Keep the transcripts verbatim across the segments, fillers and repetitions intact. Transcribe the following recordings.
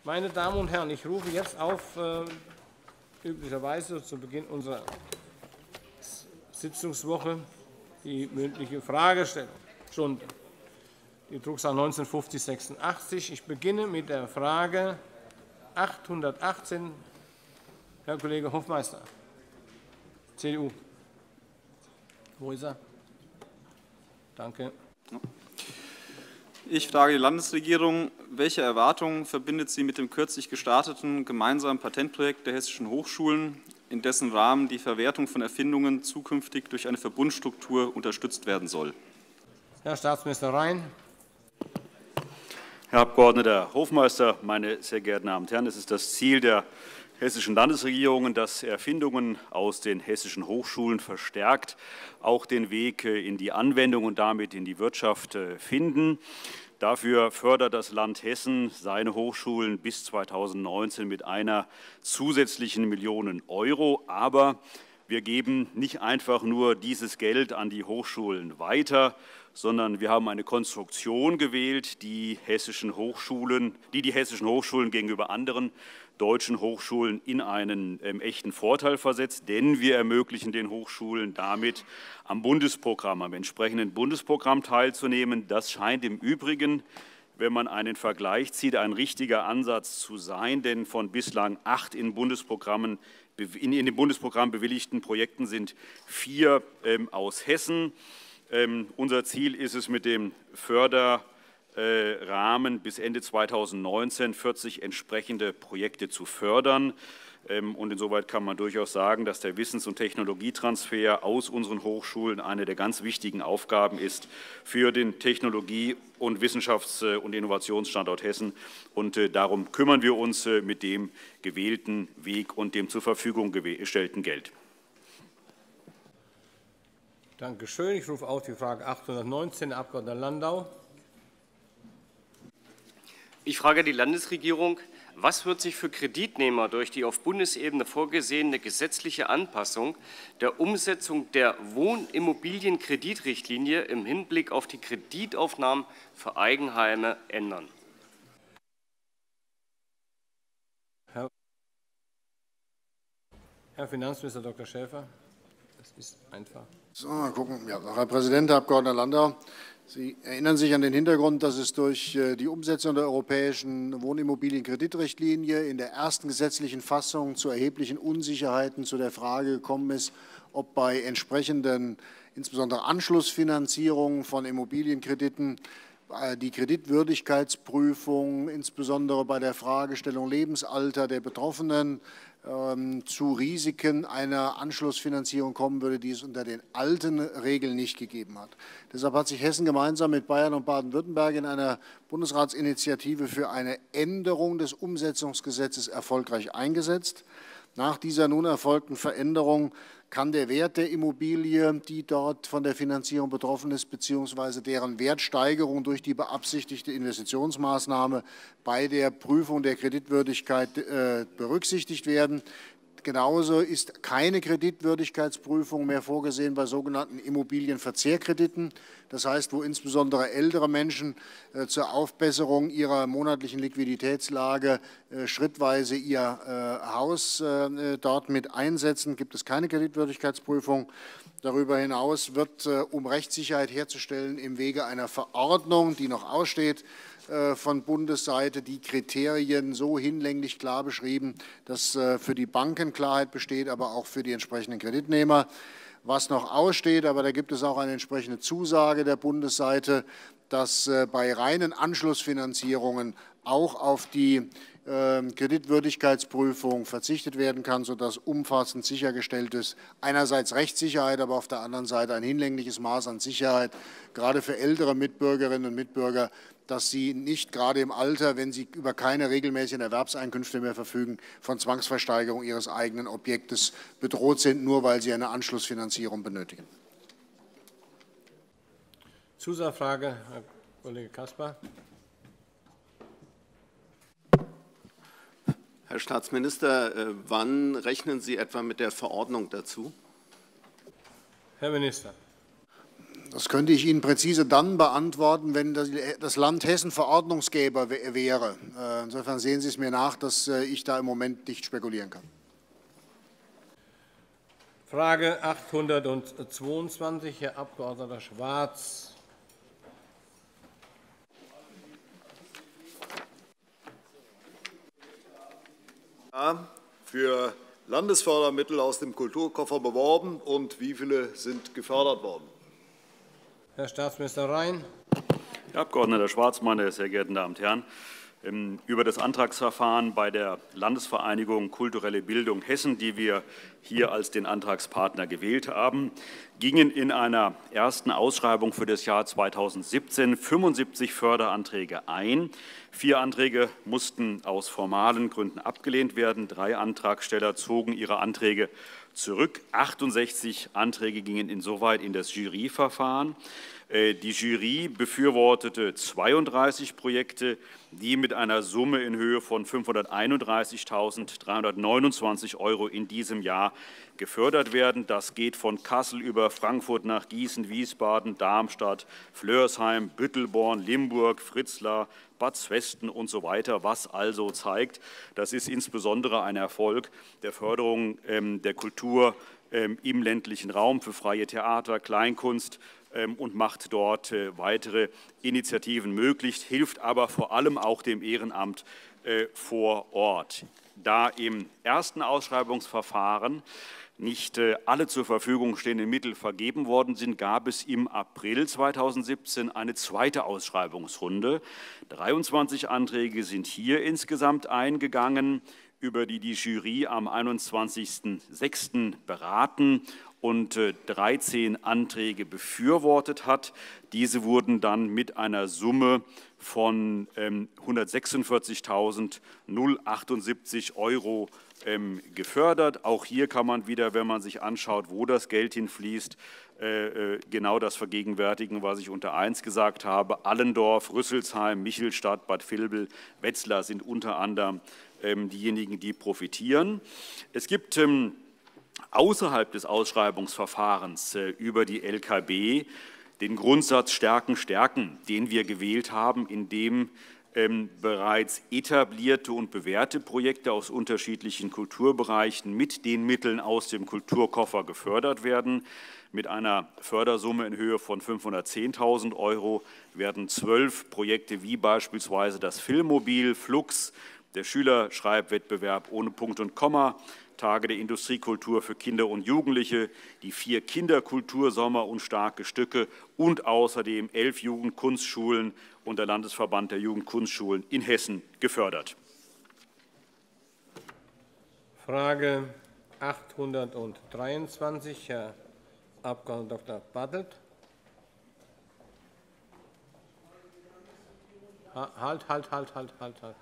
Meine Damen und Herren, ich rufe jetzt auf, äh, üblicherweise zu Beginn unserer Sitzungswoche, die mündliche Fragestellungsstunde. Die Drucksache neunzehnhundertfünfzig sechsundachtzig. Ich beginne mit der Frage achthundertachtzehn. Herr Kollege Hofmeister, C D U. Wo ist er? Danke. Ich frage die Landesregierung, welche Erwartungen verbindet sie mit dem kürzlich gestarteten gemeinsamen Patentprojekt der hessischen Hochschulen, in dessen Rahmen die Verwertung von Erfindungen zukünftig durch eine Verbundstruktur unterstützt werden soll? Herr Staatsminister Rhein. Herr Abgeordneter Hofmeister, meine sehr geehrten Damen und Herren! Es ist das Ziel der hessischen Landesregierung, dass Erfindungen aus den hessischen Hochschulen verstärkt auch den Weg in die Anwendung und damit in die Wirtschaft finden. Dafür fördert das Land Hessen seine Hochschulen bis zweitausendneunzehn mit einer zusätzlichen Million Euro. Aber wir geben nicht einfach nur dieses Geld an die Hochschulen weiter, sondern wir haben eine Konstruktion gewählt, die, hessischen Hochschulen, die die hessischen Hochschulen gegenüber anderen deutschen Hochschulen in einen ähm, echten Vorteil versetzt, denn wir ermöglichen den Hochschulen damit am Bundesprogramm, am entsprechenden Bundesprogramm teilzunehmen. Das scheint im Übrigen, wenn man einen Vergleich zieht, ein richtiger Ansatz zu sein, denn von bislang acht in Bundesprogrammen in dem Bundesprogramm bewilligten Projekten sind vier ähm, aus Hessen. Ähm, unser Ziel ist es, mit dem Förderrahmen bis Ende zweitausendneunzehn vierzig entsprechende Projekte zu fördern. Ähm, und insoweit kann man durchaus sagen, dass der Wissens- und Technologietransfer aus unseren Hochschulen eine der ganz wichtigen Aufgaben ist für den Technologie- und Wissenschafts- und Innovationsstandort Hessen. Und äh, darum kümmern wir uns äh, mit dem gewählten Weg und dem zur Verfügung gestellten Geld. Danke schön. Ich rufe auf die Frage achthundertneunzehn, Herr Abg. Landau. Ich frage die Landesregierung, was wird sich für Kreditnehmer durch die auf Bundesebene vorgesehene gesetzliche Anpassung der Umsetzung der Wohnimmobilienkreditrichtlinie im Hinblick auf die Kreditaufnahmen für Eigenheime ändern? Herr, Herr Finanzminister Doktor Schäfer, das ist einfach. So, mal gucken. Ja, Herr Präsident, Herr Abg. Landau, Sie erinnern sich an den Hintergrund, dass es durch die Umsetzung der europäischen Wohnimmobilienkreditrichtlinie in der ersten gesetzlichen Fassung zu erheblichen Unsicherheiten zu der Frage gekommen ist, ob bei entsprechenden, insbesondere Anschlussfinanzierungen von Immobilienkrediten, die Kreditwürdigkeitsprüfung, insbesondere bei der Fragestellung Lebensalter der Betroffenen, zu Risiken einer Anschlussfinanzierung kommen würde, die es unter den alten Regeln nicht gegeben hat. Deshalb hat sich Hessen gemeinsam mit Bayern und Baden-Württemberg in einer Bundesratsinitiative für eine Änderung des Umsetzungsgesetzes erfolgreich eingesetzt. Nach dieser nun erfolgten Veränderung kann der Wert der Immobilie, die dort von der Finanzierung betroffen ist, beziehungsweise deren Wertsteigerung durch die beabsichtigte Investitionsmaßnahme bei der Prüfung der Kreditwürdigkeit berücksichtigt werden. Genauso ist keine Kreditwürdigkeitsprüfung mehr vorgesehen bei sogenannten Immobilienverzehrkrediten. Das heißt, wo insbesondere ältere Menschen äh, zur Aufbesserung ihrer monatlichen Liquiditätslage äh, schrittweise ihr äh, Haus äh, dort mit einsetzen, gibt es keine Kreditwürdigkeitsprüfung. Darüber hinaus wird, äh, um Rechtssicherheit herzustellen, im Wege einer Verordnung, die noch aussteht, von Bundesseite die Kriterien so hinlänglich klar beschrieben, dass für die Banken Klarheit besteht, aber auch für die entsprechenden Kreditnehmer. Was noch aussteht, aber da gibt es auch eine entsprechende Zusage der Bundesseite, dass bei reinen Anschlussfinanzierungen auch auf die Kreditwürdigkeitsprüfung verzichtet werden kann, sodass umfassend sichergestellt ist, einerseits Rechtssicherheit, aber auf der anderen Seite ein hinlängliches Maß an Sicherheit, gerade für ältere Mitbürgerinnen und Mitbürger, dass sie nicht gerade im Alter, wenn sie über keine regelmäßigen Erwerbseinkünfte mehr verfügen, von Zwangsversteigerung ihres eigenen Objektes bedroht sind, nur weil sie eine Anschlussfinanzierung benötigen. Zusatzfrage, Herr Kollege Caspar. Herr Staatsminister, wann rechnen Sie etwa mit der Verordnung dazu? Herr Minister. Das könnte ich Ihnen präzise dann beantworten, wenn das Land Hessen Verordnungsgeber wäre. Insofern sehen Sie es mir nach, dass ich da im Moment nicht spekulieren kann. Frage achthundertzweiundzwanzig, Herr Abg. Schwarz. Ja, für Landesfördermittel aus dem Kulturkoffer beworben und wie viele sind gefördert worden? Herr Staatsminister Rhein. Herr Abg. Schwarz, meine sehr geehrten Damen und Herren! Über das Antragsverfahren bei der Landesvereinigung Kulturelle Bildung Hessen, die wir hier als den Antragspartner gewählt haben, gingen in einer ersten Ausschreibung für das Jahr zweitausendsiebzehn fünfundsiebzig Förderanträge ein. Vier Anträge mussten aus formalen Gründen abgelehnt werden. Drei Antragsteller zogen ihre Anträge zurück. achtundsechzig Anträge gingen insoweit in das Juryverfahren. Die Jury befürwortete zweiunddreißig Projekte, die mit einer Summe in Höhe von fünfhunderteinunddreißigtausenddreihundertneunundzwanzig Euro in diesem Jahr gefördert werden. Das geht von Kassel über Frankfurt nach Gießen, Wiesbaden, Darmstadt, Flörsheim, Büttelborn, Limburg, Fritzlar, Bad Zwesten und so weiter, was also zeigt, das ist insbesondere ein Erfolg der Förderung der Kultur im ländlichen Raum für freie Theater, Kleinkunst und macht dort weitere Initiativen möglich, hilft aber vor allem auch dem Ehrenamt vor Ort. Da im ersten Ausschreibungsverfahren nicht alle zur Verfügung stehenden Mittel vergeben worden sind, gab es im April zweitausendsiebzehn eine zweite Ausschreibungsrunde. dreiundzwanzig Anträge sind hier insgesamt eingegangen, über die die Jury am einundzwanzigsten sechsten beraten und dreizehn Anträge befürwortet hat. Diese wurden dann mit einer Summe von hundertsechsundvierzigtausendachtzig Euro gefördert. Auch hier kann man wieder, wenn man sich anschaut, wo das Geld hinfließt, genau das vergegenwärtigen, was ich unter eins gesagt habe. Allendorf, Rüsselsheim, Michelstadt, Bad Vilbel, Wetzlar sind unter anderem diejenigen, die profitieren. Es gibt außerhalb des Ausschreibungsverfahrens über die L K B den Grundsatz Stärken, Stärken, den wir gewählt haben, in dem ähm, bereits etablierte und bewährte Projekte aus unterschiedlichen Kulturbereichen mit den Mitteln aus dem Kulturkoffer gefördert werden. Mit einer Fördersumme in Höhe von fünfhundertzehntausend Euro werden zwölf Projekte wie beispielsweise das Filmmobil, Flux, der Schülerschreibwettbewerb ohne Punkt und Komma, Tage der Industriekultur für Kinder und Jugendliche, die vier Kinderkultursommer und starke Stücke und außerdem elf Jugendkunstschulen und der Landesverband der Jugendkunstschulen in Hessen gefördert. Frage achthundertdreiundzwanzig, Herr Abg. Doktor Bartelt. Halt, halt, halt, halt, halt, halt.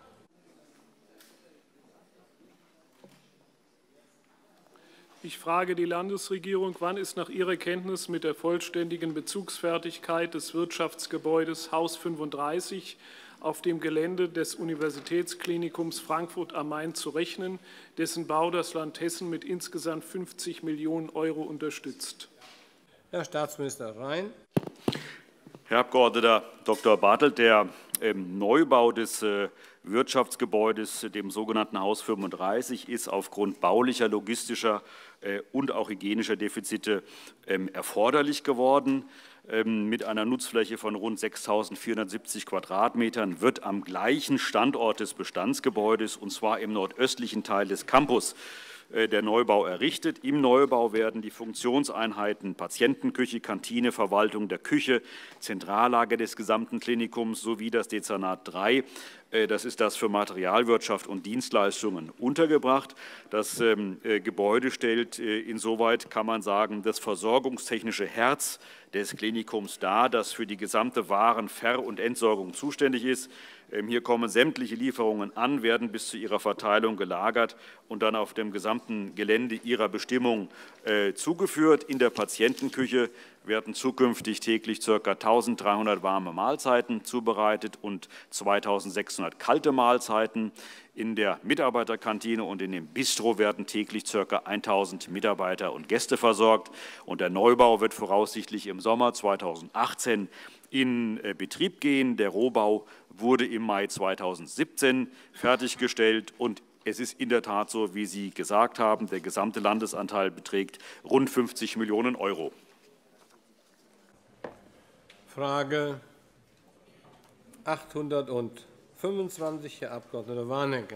Ich frage die Landesregierung, wann ist nach ihrer Kenntnis mit der vollständigen Bezugsfertigkeit des Wirtschaftsgebäudes Haus fünfunddreißig auf dem Gelände des Universitätsklinikums Frankfurt am Main zu rechnen, dessen Bau das Land Hessen mit insgesamt fünfzig Millionen Euro unterstützt? Herr Staatsminister Rhein. Herr Abg. Doktor Bartelt, der Neubau des Wirtschaftsgebäudes, dem sogenannten Haus fünfunddreißig, ist aufgrund baulicher, logistischer und auch hygienischer Defizite erforderlich geworden. Mit einer Nutzfläche von rund sechstausendvierhundertsiebzig Quadratmetern wird am gleichen Standort des Bestandsgebäudes, und zwar im nordöstlichen Teil des Campus, der Neubau errichtet. Im Neubau werden die Funktionseinheiten Patientenküche, Kantine, Verwaltung der Küche, Zentrallager des gesamten Klinikums sowie das Dezernat drei, das ist das für Materialwirtschaft und Dienstleistungen, untergebracht. Das Gebäude stellt insoweit, kann man sagen, das versorgungstechnische Herz des Klinikums dar, das für die gesamte Waren-, Ver- und Entsorgung zuständig ist. Hier kommen sämtliche Lieferungen an, werden bis zu ihrer Verteilung gelagert und dann auf dem gesamten Gelände ihrer Bestimmung zugeführt. In der Patientenküche werden zukünftig täglich ca. eintausenddreihundert warme Mahlzeiten zubereitet und zweitausendsechshundert kalte Mahlzeiten. In der Mitarbeiterkantine und in dem Bistro werden täglich ca. eintausend Mitarbeiter und Gäste versorgt. Und der Neubau wird voraussichtlich im Sommer zweitausendachtzehn in Betrieb gehen. Der Rohbau wurde im Mai zweitausendsiebzehn fertiggestellt. Und es ist in der Tat so, wie Sie gesagt haben, der gesamte Landesanteil beträgt rund fünfzig Millionen Euro. Frage achthundertfünfundzwanzig, Herr Abg. Warnecke.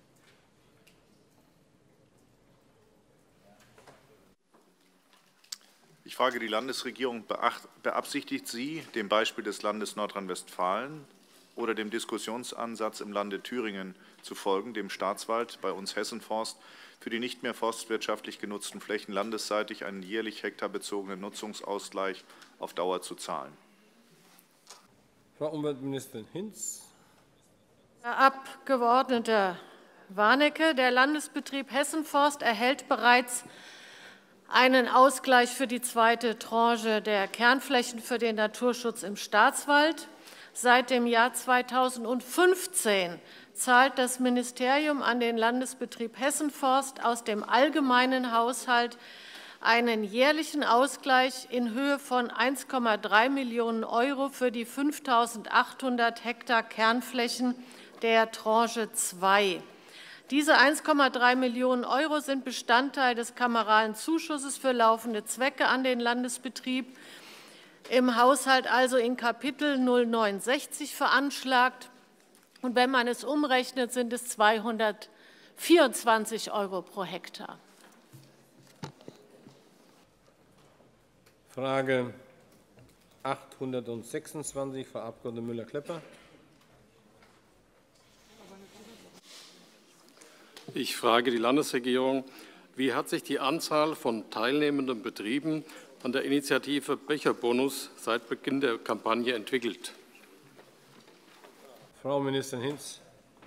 Ich frage die Landesregierung, beabsichtigt sie, dem Beispiel des Landes Nordrhein-Westfalen oder dem Diskussionsansatz im Lande Thüringen zu folgen, dem Staatswald, bei uns Hessenforst, für die nicht mehr forstwirtschaftlich genutzten Flächen landesseitig einen jährlich hektarbezogenen Nutzungsausgleich auf Dauer zu zahlen? Frau Umweltministerin Hinz. Herr Abg. Warnecke, der Landesbetrieb Hessenforst erhält bereits einen Ausgleich für die zweite Tranche der Kernflächen für den Naturschutz im Staatswald. Seit dem Jahr zweitausendfünfzehn zahlt das Ministerium an den Landesbetrieb Hessenforst aus dem allgemeinen Haushalt einen jährlichen Ausgleich in Höhe von eins Komma drei Millionen Euro für die fünftausendachthundert Hektar Kernflächen der Tranche zwei. Diese eins Komma drei Millionen Euro sind Bestandteil des kameralen Zuschusses für laufende Zwecke an den Landesbetrieb, im Haushalt also in Kapitel null neunundsechzig veranschlagt. Und wenn man es umrechnet, sind es zweihundertvierundzwanzig Euro pro Hektar. Frage achthundertsechsundzwanzig, Frau Abg. Müller-Klepper. Ich frage die Landesregierung, wie hat sich die Anzahl von teilnehmenden Betrieben an der Initiative Becherbonus seit Beginn der Kampagne entwickelt? Frau Ministerin Hinz.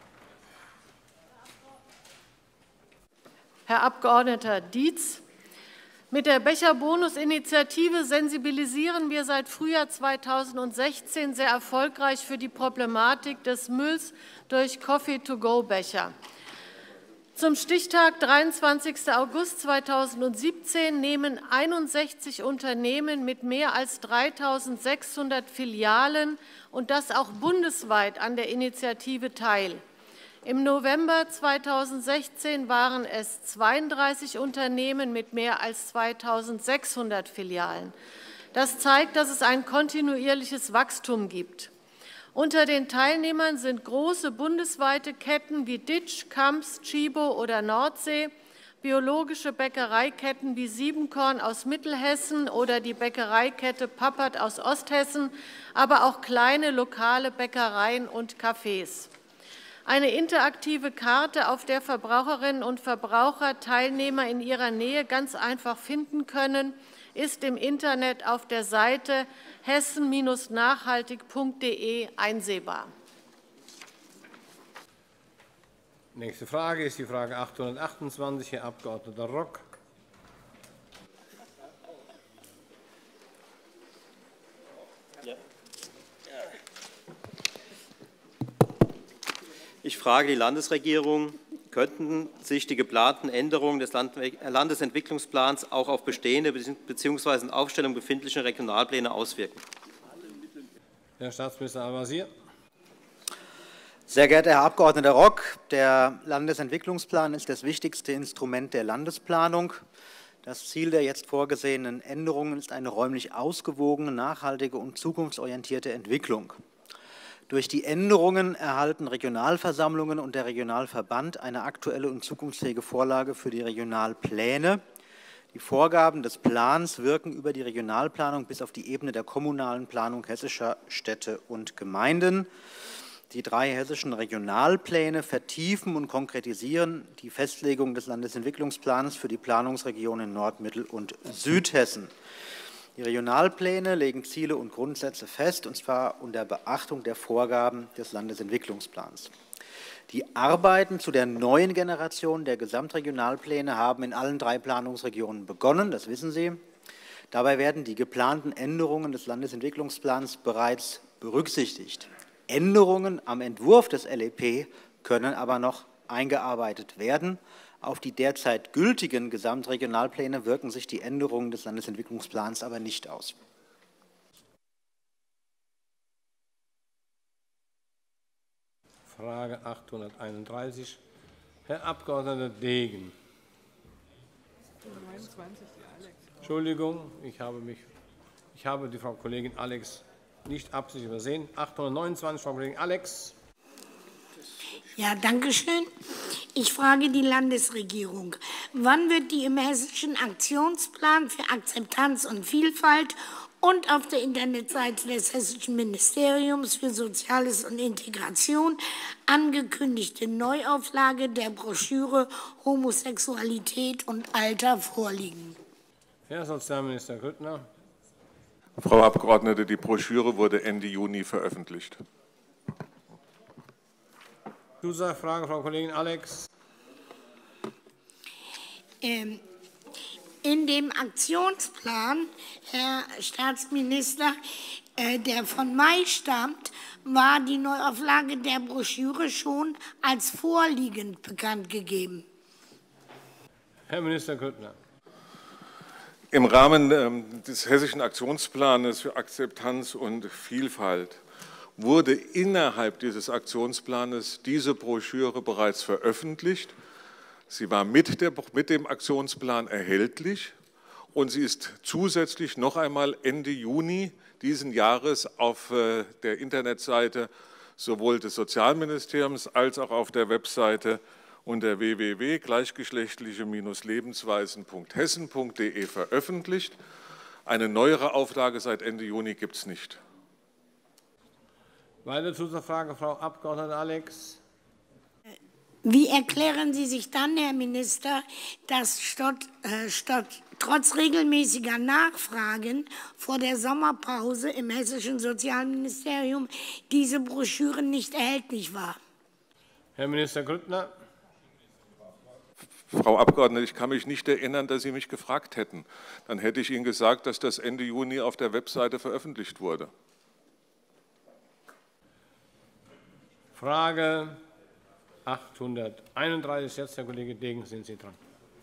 Herr Abg. Dietz, mit der Becherbonus-Initiative sensibilisieren wir seit Frühjahr zweitausendsechzehn sehr erfolgreich für die Problematik des Mülls durch Coffee-to-go-Becher. Zum Stichtag dreiundzwanzigsten August zweitausendsiebzehn nehmen einundsechzig Unternehmen mit mehr als dreitausendsechshundert Filialen und das auch bundesweit an der Initiative teil. Im November zweitausendsechzehn waren es zweiunddreißig Unternehmen mit mehr als zweitausendsechshundert Filialen. Das zeigt, dass es ein kontinuierliches Wachstum gibt. Unter den Teilnehmern sind große bundesweite Ketten wie Ditsch, Kamps, Tchibo oder Nordsee, biologische Bäckereiketten wie Siebenkorn aus Mittelhessen oder die Bäckereikette Pappert aus Osthessen, aber auch kleine lokale Bäckereien und Cafés. Eine interaktive Karte, auf der Verbraucherinnen und Verbraucher Teilnehmer in ihrer Nähe ganz einfach finden können, ist im Internet auf der Seite hessen nachhaltig punkt de einsehbar. Nächste Frage ist die Frage achthundertachtundzwanzig, Herr Abg. Rock. Ich frage die Landesregierung, könnten sich die geplanten Änderungen des Landesentwicklungsplans auch auf bestehende bzw. in Aufstellung befindliche Regionalpläne auswirken? Herr Staatsminister Al-Wazir. Sehr geehrter Herr Abg. Rock, der Landesentwicklungsplan ist das wichtigste Instrument der Landesplanung. Das Ziel der jetzt vorgesehenen Änderungen ist eine räumlich ausgewogene, nachhaltige und zukunftsorientierte Entwicklung. Durch die Änderungen erhalten Regionalversammlungen und der Regionalverband eine aktuelle und zukunftsfähige Vorlage für die Regionalpläne. Die Vorgaben des Plans wirken über die Regionalplanung bis auf die Ebene der kommunalen Planung hessischer Städte und Gemeinden. Die drei hessischen Regionalpläne vertiefen und konkretisieren die Festlegung des Landesentwicklungsplans für die Planungsregionen Nord-, Mittel- und Südhessen. Die Regionalpläne legen Ziele und Grundsätze fest, und zwar unter Beachtung der Vorgaben des Landesentwicklungsplans. Die Arbeiten zu der neuen Generation der Gesamtregionalpläne haben in allen drei Planungsregionen begonnen, das wissen Sie. Dabei werden die geplanten Änderungen des Landesentwicklungsplans bereits berücksichtigt. Änderungen am Entwurf des L E P können aber noch eingearbeitet werden. Auf die derzeit gültigen Gesamtregionalpläne wirken sich die Änderungen des Landesentwicklungsplans aber nicht aus. Frage achthunderteinunddreißig, Herr Abgeordneter Degen. Entschuldigung, ich habe, mich, ich habe die Frau Kollegin Alex nicht absichtlich übersehen. achthundertneunundzwanzig, Frau Kollegin Alex. Ja, danke schön. Ich frage die Landesregierung. Wann wird die im Hessischen Aktionsplan für Akzeptanz und Vielfalt und auf der Internetseite des Hessischen Ministeriums für Soziales und Integration angekündigte Neuauflage der Broschüre Homosexualität und Alter vorliegen? Herr Sozialminister Grüttner. Frau Abgeordnete, die Broschüre wurde Ende Juni veröffentlicht. Zusatzfrage, Frau Kollegin Alex. Ähm, in dem Aktionsplan, Herr Staatsminister, äh, der von Mai stammt, war die Neuauflage der Broschüre schon als vorliegend bekannt gegeben. Herr Minister Grüttner. Im Rahmen ähm, des Hessischen Aktionsplans für Akzeptanz und Vielfalt wurde innerhalb dieses Aktionsplans diese Broschüre bereits veröffentlicht. Sie war mit, der, mit dem Aktionsplan erhältlich und sie ist zusätzlich noch einmal Ende Juni diesen Jahres auf äh, der Internetseite sowohl des Sozialministeriums als auch auf der Webseite unter w w w punkt gleichgeschlechtliche Lebensweisen punkt hessen punkt de veröffentlicht. Eine neuere Auflage seit Ende Juni gibt es nicht. Weitere Zusatzfrage, Frau Abgeordnete Alex. Wie erklären Sie sich dann, Herr Minister, dass statt, äh, statt trotz regelmäßiger Nachfragen vor der Sommerpause im Hessischen Sozialministerium diese Broschüre nicht erhältlich war? Herr Minister Grüttner. Frau Abgeordnete, ich kann mich nicht erinnern, dass Sie mich gefragt hätten. Dann hätte ich Ihnen gesagt, dass das Ende Juni auf der Webseite veröffentlicht wurde. Frage achthunderteinunddreißig, jetzt Herr Kollege Degen, sind Sie dran.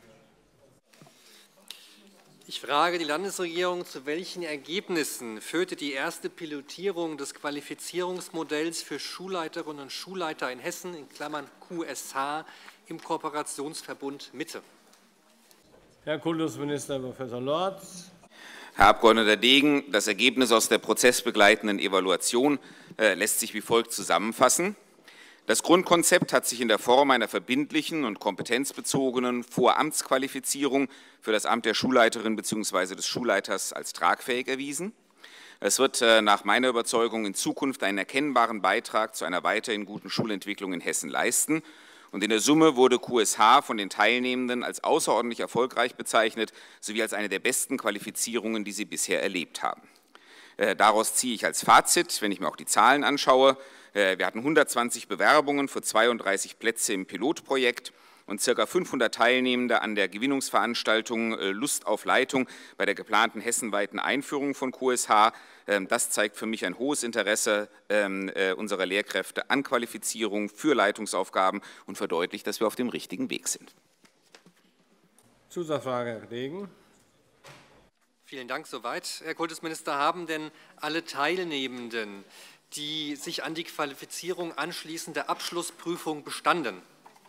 Ich frage die Landesregierung, zu welchen Ergebnissen führte die erste Pilotierung des Qualifizierungsmodells für Schulleiterinnen und Schulleiter in Hessen, in Klammern Q S H, im Kooperationsverbund Mitte? Herr Kultusminister Professor Lorz. Herr Abgeordneter Degen, das Ergebnis aus der prozessbegleitenden Evaluation äh, lässt sich wie folgt zusammenfassen. Das Grundkonzept hat sich in der Form einer verbindlichen und kompetenzbezogenen Voramtsqualifizierung für das Amt der Schulleiterin bzw. des Schulleiters als tragfähig erwiesen. Es wird äh, nach meiner Überzeugung in Zukunft einen erkennbaren Beitrag zu einer weiterhin guten Schulentwicklung in Hessen leisten. Und in der Summe wurde Q S H von den Teilnehmenden als außerordentlich erfolgreich bezeichnet, sowie als eine der besten Qualifizierungen, die sie bisher erlebt haben. Äh, daraus ziehe ich als Fazit, wenn ich mir auch die Zahlen anschaue, äh, wir hatten hundertzwanzig Bewerbungen für zweiunddreißig Plätze im Pilotprojekt und ca. fünfhundert Teilnehmende an der Gewinnungsveranstaltung äh, Lust auf Leitung bei der geplanten hessenweiten Einführung von Q S H. Ähm, das zeigt für mich ein hohes Interesse ähm, äh, unserer Lehrkräfte an Qualifizierung für Leitungsaufgaben und verdeutlicht, dass wir auf dem richtigen Weg sind. Zusatzfrage, Herr Degen. Vielen Dank soweit. Herr Kultusminister, haben denn alle Teilnehmenden, die sich an die Qualifizierung anschließende Abschlussprüfung bestanden?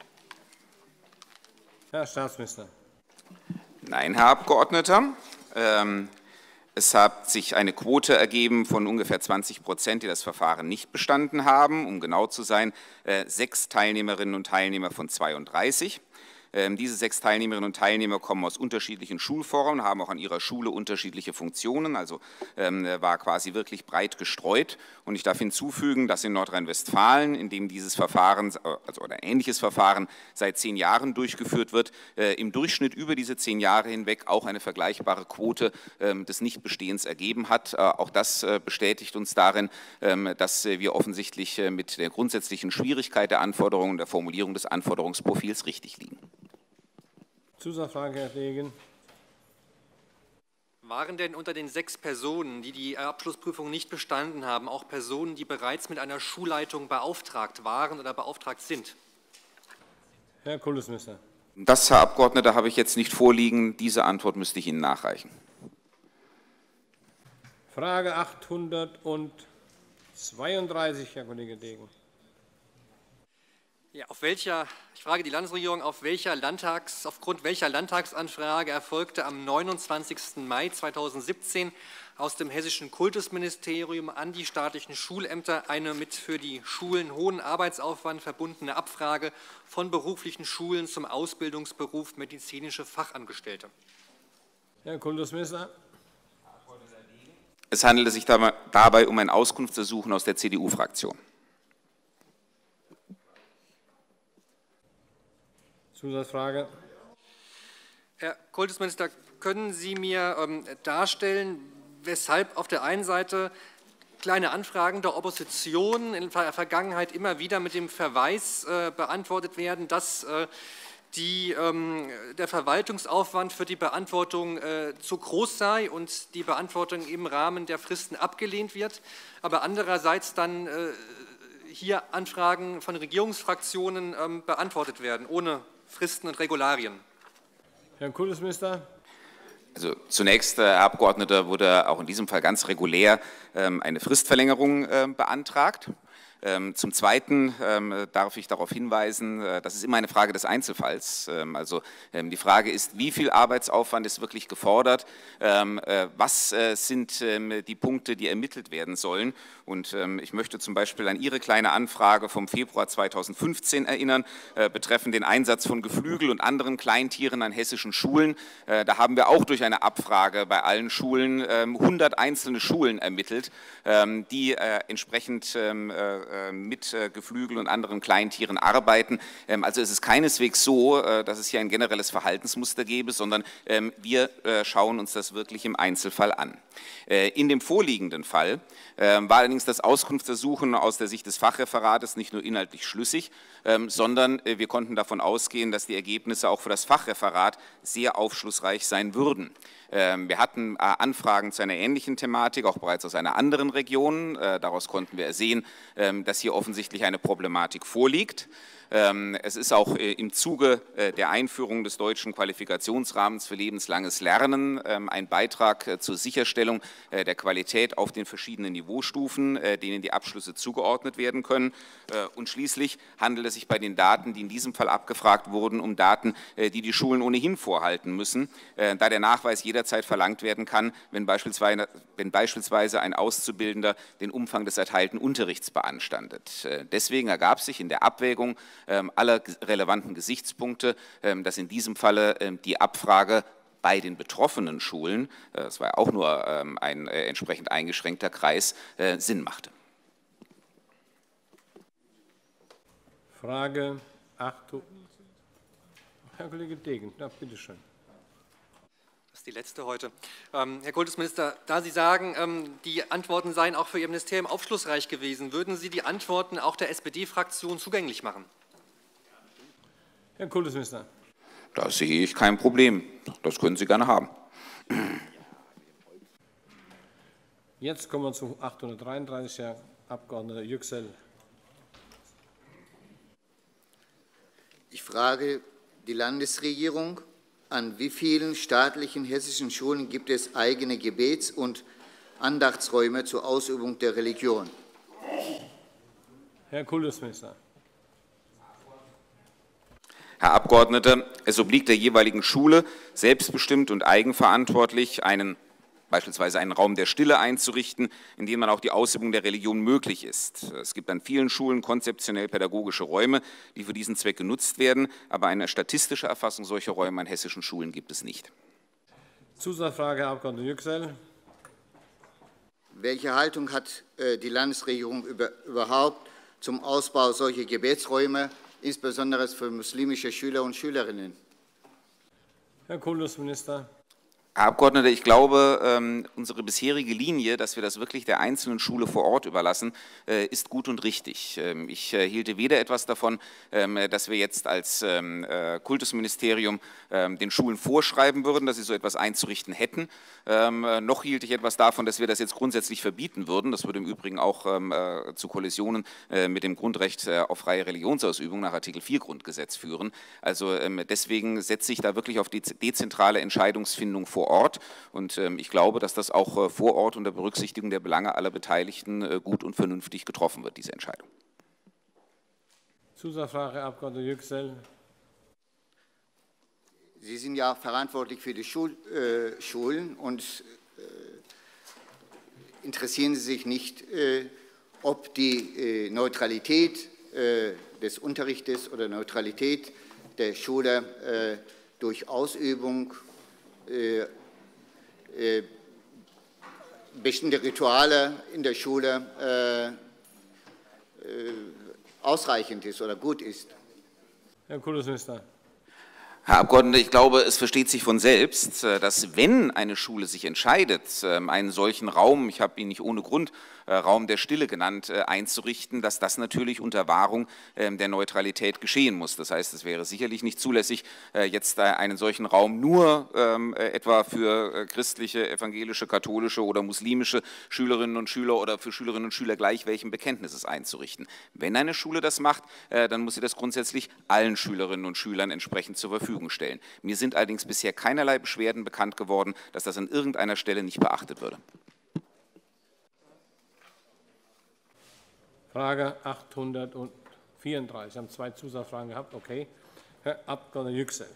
Herr Staatsminister. Nein, Herr Abgeordneter. Ähm, es hat sich eine Quote ergeben von ungefähr zwanzig Prozent, die das Verfahren nicht bestanden haben. Um genau zu sein, äh, sechs Teilnehmerinnen und Teilnehmer von zweiunddreißig. Diese sechs Teilnehmerinnen und Teilnehmer kommen aus unterschiedlichen Schulformen, haben auch an ihrer Schule unterschiedliche Funktionen, also war quasi wirklich breit gestreut. Und ich darf hinzufügen, dass in Nordrhein-Westfalen, in dem dieses Verfahren, also ein ähnliches Verfahren seit zehn Jahren durchgeführt wird, im Durchschnitt über diese zehn Jahre hinweg auch eine vergleichbare Quote des Nichtbestehens ergeben hat. Auch das bestätigt uns darin, dass wir offensichtlich mit der grundsätzlichen Schwierigkeit der Anforderungen, der Formulierung des Anforderungsprofils richtig liegen. Zusatzfrage, Herr Degen. Waren denn unter den sechs Personen, die die Abschlussprüfung nicht bestanden haben, auch Personen, die bereits mit einer Schulleitung beauftragt waren oder beauftragt sind? Herr Kultusminister. Das, Herr Abgeordneter, habe ich jetzt nicht vorliegen. Diese Antwort müsste ich Ihnen nachreichen. Frage achthundertzweiunddreißig, Herr Kollege Degen. Ja, auf welcher, ich frage die Landesregierung, auf welcher Landtags, aufgrund welcher Landtagsanfrage erfolgte am neunundzwanzigsten Mai zweitausendsiebzehn aus dem Hessischen Kultusministerium an die staatlichen Schulämter eine mit für die Schulen hohen Arbeitsaufwand verbundene Abfrage von beruflichen Schulen zum Ausbildungsberuf medizinische Fachangestellte? Herr Kultusminister. Es handelte sich dabei um ein Auskunftsersuchen aus der C D U-Fraktion. Zusatzfrage. Herr Kultusminister, können Sie mir ähm, darstellen, weshalb auf der einen Seite kleine Anfragen der Opposition in der Vergangenheit immer wieder mit dem Verweis äh, beantwortet werden, dass äh, die, ähm, der Verwaltungsaufwand für die Beantwortung äh, zu groß sei und die Beantwortung im Rahmen der Fristen abgelehnt wird, aber andererseits dann äh, hier Anfragen von Regierungsfraktionen ähm, beantwortet werden, ohne Fristen und Regularien? Herr Kultusminister. Also zunächst, Herr Abgeordneter, wurde auch in diesem Fall ganz regulär ähm, eine Fristverlängerung äh, beantragt. Ähm, zum Zweiten ähm, darf ich darauf hinweisen, äh, das ist immer eine Frage des Einzelfalls. Ähm, also ähm, die Frage ist, wie viel Arbeitsaufwand ist wirklich gefordert, ähm, äh, was äh, sind ähm, die Punkte, die ermittelt werden sollen. Und ähm, ich möchte zum Beispiel an Ihre kleine Anfrage vom Februar zweitausendfünfzehn erinnern, äh, betreffend den Einsatz von Geflügel und anderen Kleintieren an hessischen Schulen. Äh, da haben wir auch durch eine Abfrage bei allen Schulen ähm, hundert einzelne Schulen ermittelt, ähm, die äh, entsprechend ähm, äh, mit Geflügel und anderen Kleintieren arbeiten. Also es ist keineswegs so, dass es hier ein generelles Verhaltensmuster gäbe, sondern wir schauen uns das wirklich im Einzelfall an. In dem vorliegenden Fall war allerdings das Auskunftsersuchen aus der Sicht des Fachreferates nicht nur inhaltlich schlüssig, sondern wir konnten davon ausgehen, dass die Ergebnisse auch für das Fachreferat sehr aufschlussreich sein würden. Wir hatten Anfragen zu einer ähnlichen Thematik, auch bereits aus einer anderen Region. Daraus konnten wir ersehen, dass hier offensichtlich eine Problematik vorliegt. Es ist auch im Zuge der Einführung des deutschen Qualifikationsrahmens für lebenslanges Lernen ein Beitrag zur Sicherstellung der Qualität auf den verschiedenen Niveaustufen, denen die Abschlüsse zugeordnet werden können. Und schließlich handelt es sich bei den Daten, die in diesem Fall abgefragt wurden, um Daten, die die Schulen ohnehin vorhalten müssen, da der Nachweis jederzeit verlangt werden kann, wenn beispielsweise, wenn beispielsweise ein Auszubildender den Umfang des erteilten Unterrichts beanstandet. Deswegen ergab sich in der Abwägung aller relevanten Gesichtspunkte, dass in diesem Falle die Abfrage bei den betroffenen Schulen, das war ja auch nur ein entsprechend eingeschränkter Kreis, Sinn machte. Frage acht. Herr Kollege Degen, ja, bitte schön. Das ist die letzte heute. Ähm, Herr Kultusminister, da Sie sagen, ähm, die Antworten seien auch für Ihr Ministerium aufschlussreich gewesen, würden Sie die Antworten auch der S P D-Fraktion zugänglich machen? Herr Kultusminister. Da sehe ich kein Problem. Das können Sie gerne haben. Jetzt kommen wir zu achthundertdreiunddreißig, Herr Abgeordneter Yüksel. Ich frage die Landesregierung, an wie vielen staatlichen hessischen Schulen gibt es eigene Gebets- und Andachtsräume zur Ausübung der Religion? Herr Kultusminister. Herr Abgeordneter, es obliegt der jeweiligen Schule, selbstbestimmt und eigenverantwortlich einen beispielsweise einen Raum der Stille einzurichten, in dem man auch die Ausübung der Religion möglich ist. Es gibt an vielen Schulen konzeptionell-pädagogische Räume, die für diesen Zweck genutzt werden, aber eine statistische Erfassung solcher Räume an hessischen Schulen gibt es nicht. Zusatzfrage, Herr Abg. Yüksel. Welche Haltung hat die Landesregierung über, überhaupt zum Ausbau solcher Gebetsräume, insbesondere für muslimische Schüler und Schülerinnen? Herr Kultusminister. Herr Abgeordneter, ich glaube, unsere bisherige Linie, dass wir das wirklich der einzelnen Schule vor Ort überlassen, ist gut und richtig. Ich hielte weder etwas davon, dass wir jetzt als Kultusministerium den Schulen vorschreiben würden, dass sie so etwas einzurichten hätten, noch hielt ich etwas davon, dass wir das jetzt grundsätzlich verbieten würden. Das würde im Übrigen auch zu Kollisionen mit dem Grundrecht auf freie Religionsausübung nach Artikel vier Grundgesetz führen. Also deswegen setze ich da wirklich auf die dezentrale Entscheidungsfindung vor Ort. Und ähm, ich glaube, dass das auch äh, vor Ort unter Berücksichtigung der Belange aller Beteiligten äh, gut und vernünftig getroffen wird, diese Entscheidung. Zusatzfrage, Herr Abg. Yüksel. Sie sind ja verantwortlich für die Schul, äh, Schulen und äh, interessieren Sie sich nicht, äh, ob die äh, Neutralität äh, des Unterrichtes oder Neutralität der Schule äh, durch Ausübung Äh, äh, bestimmte Rituale in der Schule äh, äh, ausreichend ist oder gut ist. Herr Kultusminister. Herr Abgeordneter, ich glaube, es versteht sich von selbst, dass wenn eine Schule sich entscheidet, einen solchen Raum, ich habe ihn nicht ohne Grund Raum der Stille genannt, einzurichten, dass das natürlich unter Wahrung der Neutralität geschehen muss. Das heißt, es wäre sicherlich nicht zulässig, jetzt einen solchen Raum nur etwa für christliche, evangelische, katholische oder muslimische Schülerinnen und Schüler oder für Schülerinnen und Schüler gleich welchen Bekenntnisses einzurichten. Wenn eine Schule das macht, dann muss sie das grundsätzlich allen Schülerinnen und Schülern entsprechend zur Verfügung stellen. Mir sind allerdings bisher keinerlei Beschwerden bekannt geworden, dass das an irgendeiner Stelle nicht beachtet würde. Frage achthundertvierunddreißig. Sie haben zwei Zusatzfragen gehabt. Okay. Herr Abg. Yüksel.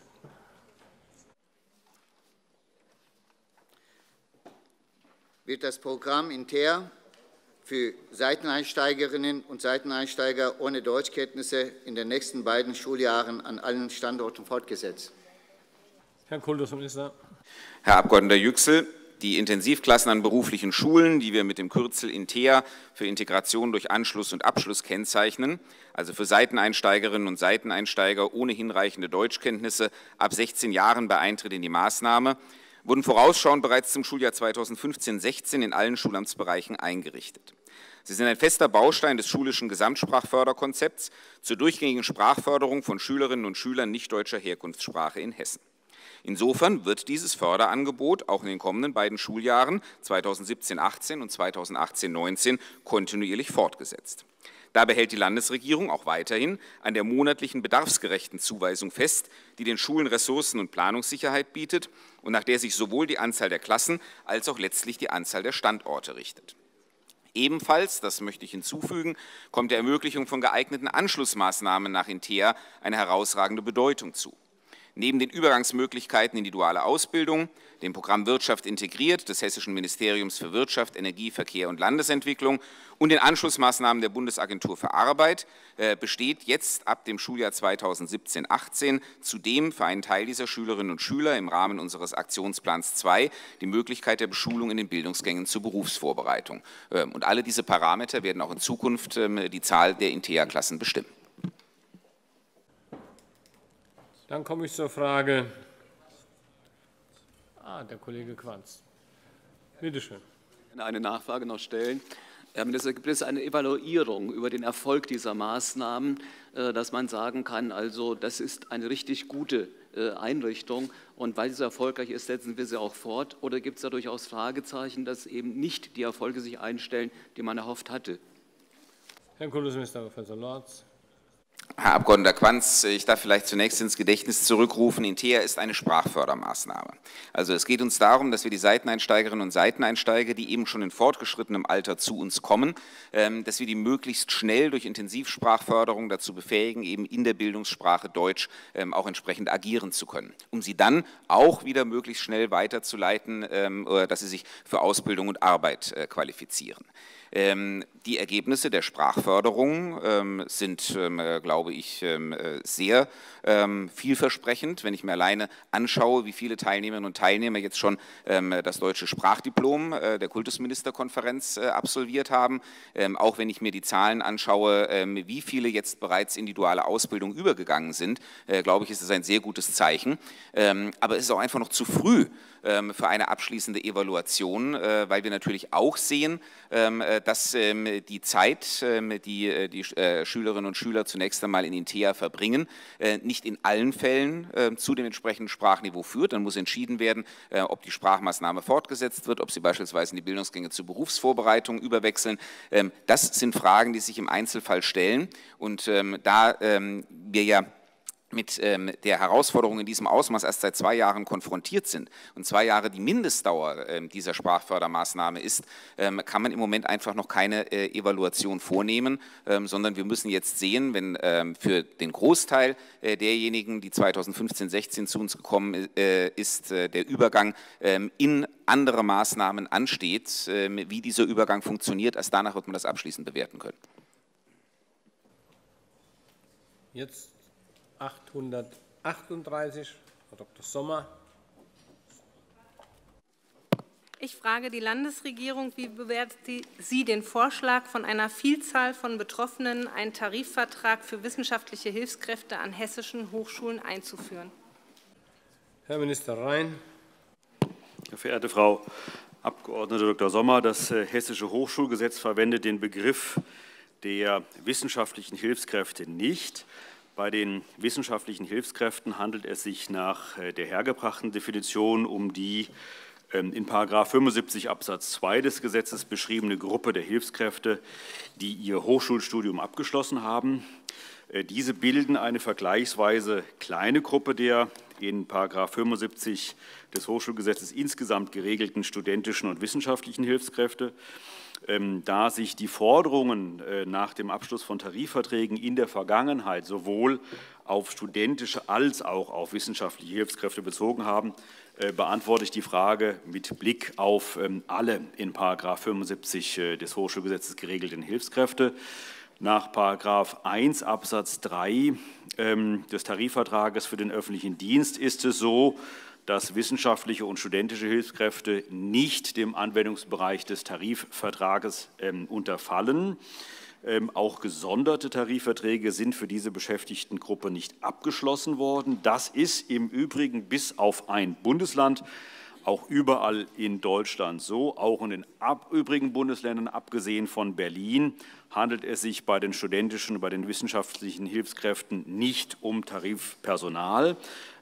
Wird das Programm Inter für Seiteneinsteigerinnen und Seiteneinsteiger ohne Deutschkenntnisse in den nächsten beiden Schuljahren an allen Standorten fortgesetzt? Herr Kultusminister. Herr Abg. Yüksel, die Intensivklassen an beruflichen Schulen, die wir mit dem Kürzel INTEA für Integration durch Anschluss und Abschluss kennzeichnen, also für Seiteneinsteigerinnen und Seiteneinsteiger ohne hinreichende Deutschkenntnisse ab sechzehn Jahren bei Eintritt in die Maßnahme, wurden vorausschauend bereits zum Schuljahr zweitausendfünfzehn sechzehn in allen Schulamtsbereichen eingerichtet. Sie sind ein fester Baustein des schulischen Gesamtsprachförderkonzepts zur durchgängigen Sprachförderung von Schülerinnen und Schülern nicht deutscher Herkunftssprache in Hessen. Insofern wird dieses Förderangebot auch in den kommenden beiden Schuljahren zweitausendsiebzehn achtzehn und zweitausendachtzehn neunzehn kontinuierlich fortgesetzt. Dabei hält die Landesregierung auch weiterhin an der monatlichen bedarfsgerechten Zuweisung fest, die den Schulen Ressourcen- und Planungssicherheit bietet und nach der sich sowohl die Anzahl der Klassen als auch letztlich die Anzahl der Standorte richtet. Ebenfalls, das möchte ich hinzufügen, kommt der Ermöglichung von geeigneten Anschlussmaßnahmen nach INTEA eine herausragende Bedeutung zu. Neben den Übergangsmöglichkeiten in die duale Ausbildung, dem Programm Wirtschaft integriert des Hessischen Ministeriums für Wirtschaft, Energie, Verkehr und Landesentwicklung und den Anschlussmaßnahmen der Bundesagentur für Arbeit äh, besteht jetzt ab dem Schuljahr zweitausendsiebzehn achtzehn zudem für einen Teil dieser Schülerinnen und Schüler im Rahmen unseres Aktionsplans zwei die Möglichkeit der Beschulung in den Bildungsgängen zur Berufsvorbereitung. Ähm, und alle diese Parameter werden auch in Zukunft ähm, die Zahl der INTEA-Klassen bestimmen. Dann komme ich zur Frage. Ah, der Kollege Quanz. Bitte schön. Ich will eine Nachfrage noch stellen. Herr Minister, gibt es eine Evaluierung über den Erfolg dieser Maßnahmen, dass man sagen kann, also das ist eine richtig gute Einrichtung und weil sie erfolgreich ist, setzen wir sie auch fort? Oder gibt es da durchaus Fragezeichen, dass eben nicht die Erfolge sich einstellen, die man erhofft hatte? Herr Kultusminister Professor Lorz. Herr Abgeordneter Quanz, ich darf vielleicht zunächst ins Gedächtnis zurückrufen, Intea ist eine Sprachfördermaßnahme. Also es geht uns darum, dass wir die Seiteneinsteigerinnen und Seiteneinsteiger, die eben schon in fortgeschrittenem Alter zu uns kommen, dass wir die möglichst schnell durch Intensivsprachförderung dazu befähigen, eben in der Bildungssprache Deutsch auch entsprechend agieren zu können, um sie dann auch wieder möglichst schnell weiterzuleiten, dass sie sich für Ausbildung und Arbeit qualifizieren. Die Ergebnisse der Sprachförderung sind, glaube ich, sehr vielversprechend. Wenn ich mir alleine anschaue, wie viele Teilnehmerinnen und Teilnehmer jetzt schon das deutsche Sprachdiplom der Kultusministerkonferenz absolviert haben, auch wenn ich mir die Zahlen anschaue, wie viele jetzt bereits in die duale Ausbildung übergegangen sind, glaube ich, ist es ein sehr gutes Zeichen. Aber es ist auch einfach noch zu früh für eine abschließende Evaluation, weil wir natürlich auch sehen, dass die Zeit, die die Schülerinnen und Schüler zunächst einmal in Intea verbringen, nicht in allen Fällen zu dem entsprechenden Sprachniveau führt. Dann muss entschieden werden, ob die Sprachmaßnahme fortgesetzt wird, ob sie beispielsweise in die Bildungsgänge zur Berufsvorbereitung überwechseln. Das sind Fragen, die sich im Einzelfall stellen. Und da wir ja mit ähm, der Herausforderung in diesem Ausmaß erst seit zwei Jahren konfrontiert sind und zwei Jahre die Mindestdauer ähm, dieser Sprachfördermaßnahme ist, ähm, kann man im Moment einfach noch keine äh, Evaluation vornehmen, ähm, sondern wir müssen jetzt sehen, wenn ähm, für den Großteil äh, derjenigen, die zweitausendfünfzehn sechzehn zu uns gekommen äh, ist, äh, der Übergang ähm, in andere Maßnahmen ansteht, äh, wie dieser Übergang funktioniert, erst danach wird man das abschließend bewerten können. Jetzt achthundertachtunddreißig, Frau Doktor Sommer. Ich frage die Landesregierung, wie bewertet sie den Vorschlag von einer Vielzahl von Betroffenen, einen Tarifvertrag für wissenschaftliche Hilfskräfte an hessischen Hochschulen einzuführen? Herr Minister Rhein. Verehrte Frau Abgeordnete Doktor Sommer, das Hessische Hochschulgesetz verwendet den Begriff der wissenschaftlichen Hilfskräfte nicht. Bei den wissenschaftlichen Hilfskräften handelt es sich nach der hergebrachten Definition um die in Paragraph fünfundsiebzig Absatz zwei des Gesetzes beschriebene Gruppe der Hilfskräfte, die ihr Hochschulstudium abgeschlossen haben. Diese bilden eine vergleichsweise kleine Gruppe der in Paragraph fünfundsiebzig des Hochschulgesetzes insgesamt geregelten studentischen und wissenschaftlichen Hilfskräfte. Da sich die Forderungen nach dem Abschluss von Tarifverträgen in der Vergangenheit sowohl auf studentische als auch auf wissenschaftliche Hilfskräfte bezogen haben, beantworte ich die Frage mit Blick auf alle in Paragraph fünfundsiebzig des Hochschulgesetzes geregelten Hilfskräfte. Nach Paragraph eins Absatz drei des Tarifvertrages für den öffentlichen Dienst ist es so, dass wissenschaftliche und studentische Hilfskräfte nicht dem Anwendungsbereich des Tarifvertrages ähm, unterfallen. Ähm, auch gesonderte Tarifverträge sind für diese Beschäftigtengruppe nicht abgeschlossen worden. Das ist im Übrigen bis auf ein Bundesland auch überall in Deutschland so. Auch in den ab übrigen Bundesländern, abgesehen von Berlin, handelt es sich bei den studentischen und bei den wissenschaftlichen Hilfskräften nicht um Tarifpersonal.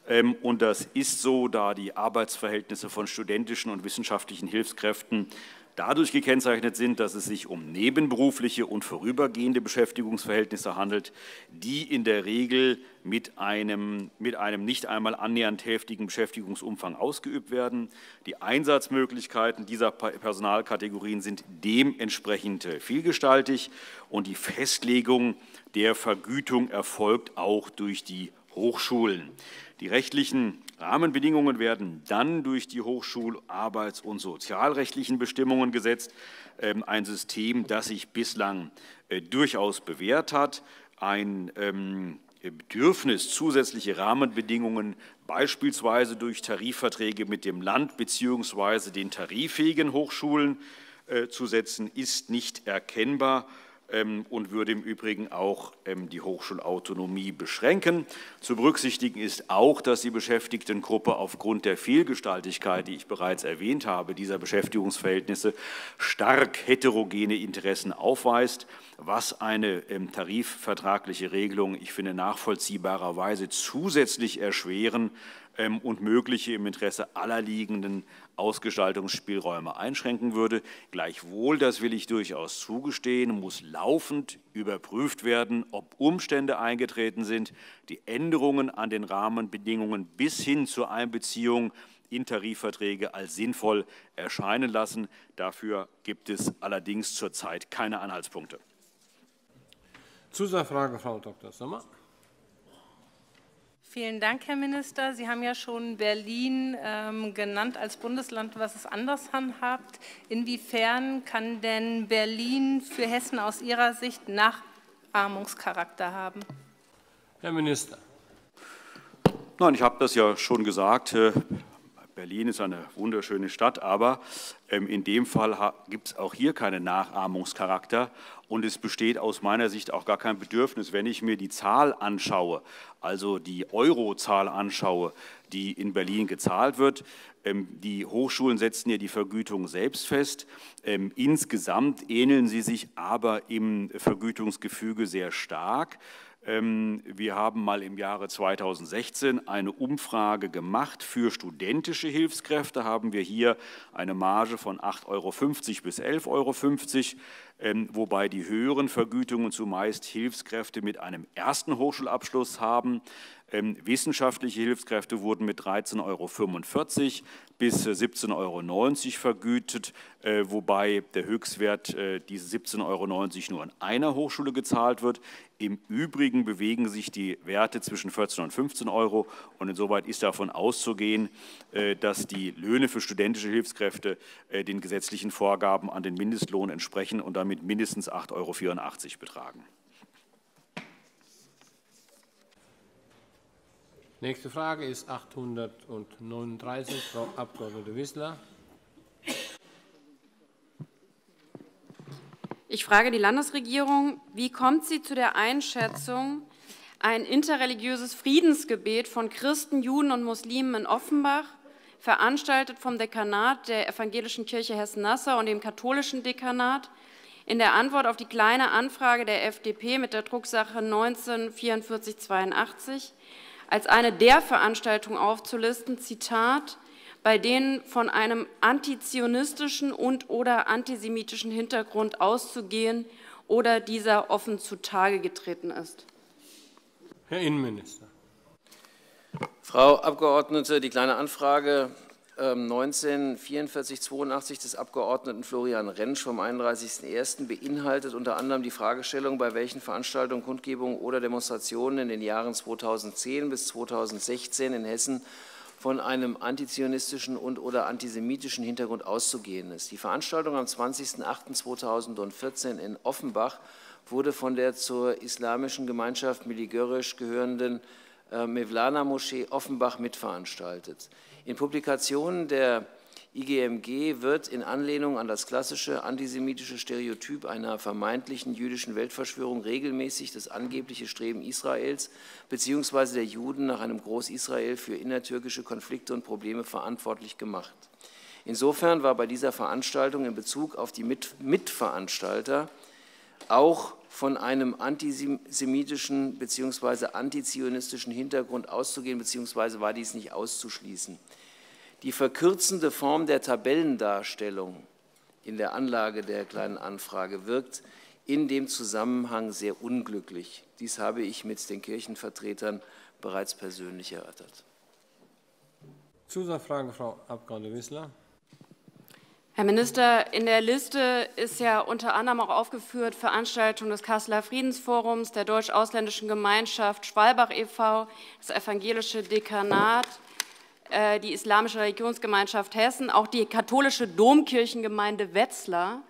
Und das ist so, da die Arbeitsverhältnisse von studentischen und wissenschaftlichen Hilfskräften dadurch gekennzeichnet sind, dass es sich um nebenberufliche und vorübergehende Beschäftigungsverhältnisse handelt, die in der Regel mit einem, mit einem nicht einmal annähernd hälftigen Beschäftigungsumfang ausgeübt werden. Die Einsatzmöglichkeiten dieser Personalkategorien sind dementsprechend vielgestaltig und die Festlegung der Vergütung erfolgt auch durch die Hochschulen. Die rechtlichen Rahmenbedingungen werden dann durch die Hochschul-, arbeits- und sozialrechtlichen Bestimmungen gesetzt. Ein System, das sich bislang durchaus bewährt hat. Ein Bedürfnis, zusätzliche Rahmenbedingungen beispielsweise durch Tarifverträge mit dem Land bzw. den tariffähigen Hochschulen zu setzen, ist nicht erkennbar und würde im Übrigen auch die Hochschulautonomie beschränken. Zu berücksichtigen ist auch, dass die Beschäftigtengruppe aufgrund der Vielgestaltigkeit, die ich bereits erwähnt habe, dieser Beschäftigungsverhältnisse stark heterogene Interessen aufweist, was eine tarifvertragliche Regelung, ich finde, nachvollziehbarerweise zusätzlich erschweren und mögliche im Interesse aller liegenden Ausgestaltungsspielräume einschränken würde. Gleichwohl, das will ich durchaus zugestehen, muss laufend überprüft werden, ob Umstände eingetreten sind, die Änderungen an den Rahmenbedingungen bis hin zur Einbeziehung in Tarifverträge als sinnvoll erscheinen lassen. Dafür gibt es allerdings zurzeit keine Anhaltspunkte. Zusatzfrage, Frau Doktor Sommer. Vielen Dank, Herr Minister. Sie haben ja schon Berlin ähm, genannt als Bundesland, was es anders handhabt. Inwiefern kann denn Berlin für Hessen aus Ihrer Sicht Nachahmungscharakter haben? Herr Minister. Nein, ich habe das ja schon gesagt. Berlin ist eine wunderschöne Stadt, aber in dem Fall gibt es auch hier keinen Nachahmungscharakter und es besteht aus meiner Sicht auch gar kein Bedürfnis. Wenn ich mir die Zahl anschaue, also die Eurozahl anschaue, die in Berlin gezahlt wird, die Hochschulen setzen ja die Vergütung selbst fest. Insgesamt ähneln sie sich aber im Vergütungsgefüge sehr stark. Wir haben mal im Jahre zweitausendsechzehn eine Umfrage gemacht für studentische Hilfskräfte. Haben wir hier eine Marge von acht Euro fünfzig bis elf Euro fünfzig, wobei die höheren Vergütungen zumeist Hilfskräfte mit einem ersten Hochschulabschluss haben. Wissenschaftliche Hilfskräfte wurden mit dreizehn Euro fünfundvierzig bis siebzehn Euro neunzig vergütet, wobei der Höchstwert, diese siebzehn Euro neunzig, nur an einer Hochschule gezahlt wird. Im Übrigen bewegen sich die Werte zwischen vierzehn und fünfzehn Euro und insoweit ist davon auszugehen, dass die Löhne für studentische Hilfskräfte den gesetzlichen Vorgaben an den Mindestlohn entsprechen und damit mindestens acht Euro vierundachtzig betragen. Nächste Frage ist achthundertneununddreißig, Frau Abg. Wissler. Ich frage die Landesregierung, wie kommt sie zu der Einschätzung, ein interreligiöses Friedensgebet von Christen, Juden und Muslimen in Offenbach, veranstaltet vom Dekanat der Evangelischen Kirche Hessen-Nassau und dem katholischen Dekanat, in der Antwort auf die Kleine Anfrage der F D P mit der Drucksache neunzehn vierundvierzig zweiundachtzig als eine der Veranstaltungen aufzulisten, Zitat, bei denen von einem antizionistischen und oder antisemitischen Hintergrund auszugehen oder dieser offen zutage getreten ist. Herr Innenminister. Frau Abgeordnete, die Kleine Anfrage neunzehn vierundvierzig zweiundachtzig des Abgeordneten Florian Rentsch vom einunddreißigsten ersten beinhaltet unter anderem die Fragestellung, bei welchen Veranstaltungen, Kundgebungen oder Demonstrationen in den Jahren zweitausendzehn bis zweitausendsechzehn in Hessen von einem antizionistischen und oder antisemitischen Hintergrund auszugehen ist. Die Veranstaltung am zwanzigsten achten zweitausendvierzehn in Offenbach wurde von der zur islamischen Gemeinschaft Miligörisch gehörenden äh, Mevlana-Moschee Offenbach mitveranstaltet. In Publikationen der I G M G wird in Anlehnung an das klassische antisemitische Stereotyp einer vermeintlichen jüdischen Weltverschwörung regelmäßig das angebliche Streben Israels bzw. der Juden nach einem Groß-Israel für innertürkische Konflikte und Probleme verantwortlich gemacht. Insofern war bei dieser Veranstaltung in Bezug auf die Mitveranstalter auch von einem antisemitischen bzw. antizionistischen Hintergrund auszugehen bzw. war dies nicht auszuschließen. Die verkürzende Form der Tabellendarstellung in der Anlage der Kleinen Anfrage wirkt in dem Zusammenhang sehr unglücklich. Dies habe ich mit den Kirchenvertretern bereits persönlich erörtert. Zusatzfrage, Frau Abg. Wissler. Herr Minister, in der Liste ist ja unter anderem auch aufgeführt Veranstaltungen des Kasseler Friedensforums, der Deutsch-Ausländischen Gemeinschaft Schwalbach e V, das Evangelische Dekanat, die Islamische Religionsgemeinschaft Hessen, auch die katholische Domkirchengemeinde Wetzlar.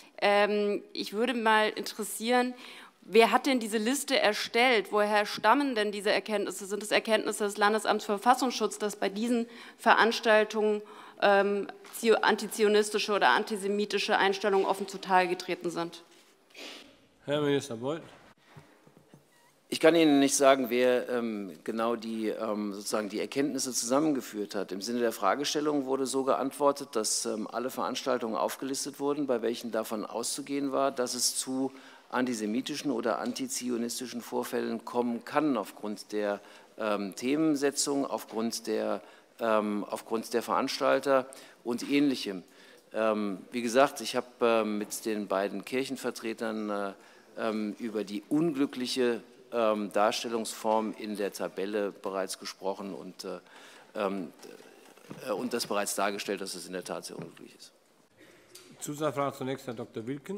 Ich würde mal interessieren, wer hat denn diese Liste erstellt? Woher stammen denn diese Erkenntnisse? Sind es Erkenntnisse des Landesamts für Verfassungsschutz, dass bei diesen Veranstaltungen ähm, antizionistische oder antisemitische Einstellungen offen zutage getreten sind? Herr Minister Beuth. Ich kann Ihnen nicht sagen, wer ähm, genau die, ähm, sozusagen die Erkenntnisse zusammengeführt hat. Im Sinne der Fragestellung wurde so geantwortet, dass ähm, alle Veranstaltungen aufgelistet wurden, bei welchen davon auszugehen war, dass es zu antisemitischen oder antizionistischen Vorfällen kommen kann aufgrund der ähm, Themensetzung, aufgrund der, ähm, aufgrund der Veranstalter und Ähnlichem. Ähm, wie gesagt, ich habe äh, mit den beiden Kirchenvertretern äh, ähm, über die unglückliche ähm, Darstellungsform in der Tabelle bereits gesprochen und, äh, ähm, äh, und das bereits dargestellt, dass es in der Tat sehr unglücklich ist. Zusatzfrage zunächst Herr Doktor Wilken.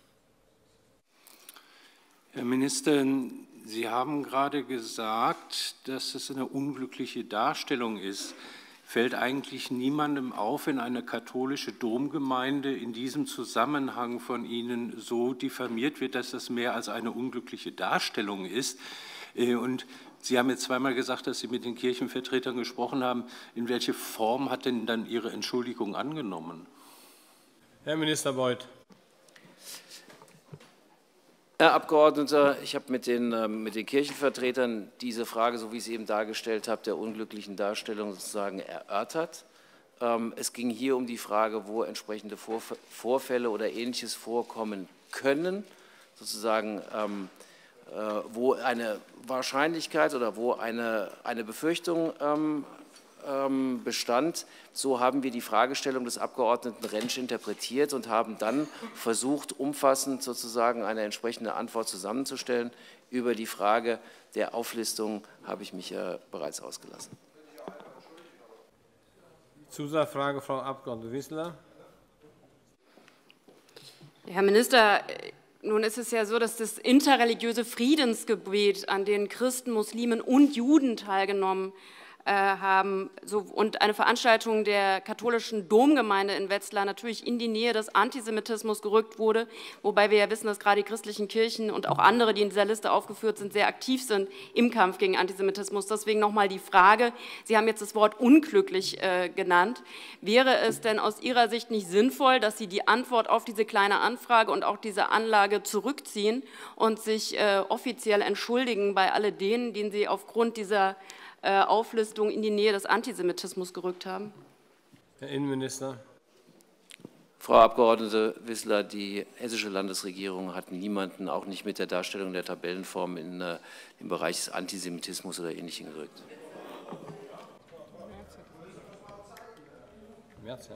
Herr Minister, Sie haben gerade gesagt, dass es eine unglückliche Darstellung ist. Fällt eigentlich niemandem auf, wenn eine katholische Domgemeinde in diesem Zusammenhang von Ihnen so diffamiert wird, dass das mehr als eine unglückliche Darstellung ist? Und Sie haben jetzt zweimal gesagt, dass Sie mit den Kirchenvertretern gesprochen haben. In welche Form hat denn dann Ihre Entschuldigung angenommen? Herr Minister Beuth. Herr Abgeordneter, ich habe mit den, mit den Kirchenvertretern diese Frage, so wie ich sie eben dargestellt habe, der unglücklichen Darstellung sozusagen erörtert. Es ging hier um die Frage, wo entsprechende Vorfälle oder Ähnliches vorkommen können, sozusagen wo eine Wahrscheinlichkeit oder wo eine, eine Befürchtung bestand. So haben wir die Fragestellung des Abgeordneten Rentsch interpretiert und haben dann versucht, umfassend sozusagen eine entsprechende Antwort zusammenzustellen. Über die Frage der Auflistung habe ich mich ja bereits ausgelassen. Zusatzfrage, Frau Abg. Wissler. Herr Minister, nun ist es ja so, dass das interreligiöse Friedensgebet, an dem Christen, Muslimen und Juden teilgenommen haben, so, und eine Veranstaltung der katholischen Domgemeinde in Wetzlar natürlich in die Nähe des Antisemitismus gerückt wurde, wobei wir ja wissen, dass gerade die christlichen Kirchen und auch andere, die in dieser Liste aufgeführt sind, sehr aktiv sind im Kampf gegen Antisemitismus. Deswegen noch einmal die Frage, Sie haben jetzt das Wort unglücklich äh, genannt. Wäre es denn aus Ihrer Sicht nicht sinnvoll, dass Sie die Antwort auf diese kleine Anfrage und auch diese Anlage zurückziehen und sich äh, offiziell entschuldigen bei all denen, denen Sie aufgrund dieser Auflistung in die Nähe des Antisemitismus gerückt haben? Herr Innenminister. Frau Abgeordnete Wissler, die hessische Landesregierung hat niemanden, auch nicht mit der Darstellung der Tabellenform, in äh, den Bereich des Antisemitismus oder Ähnlichem gerückt. März, ja.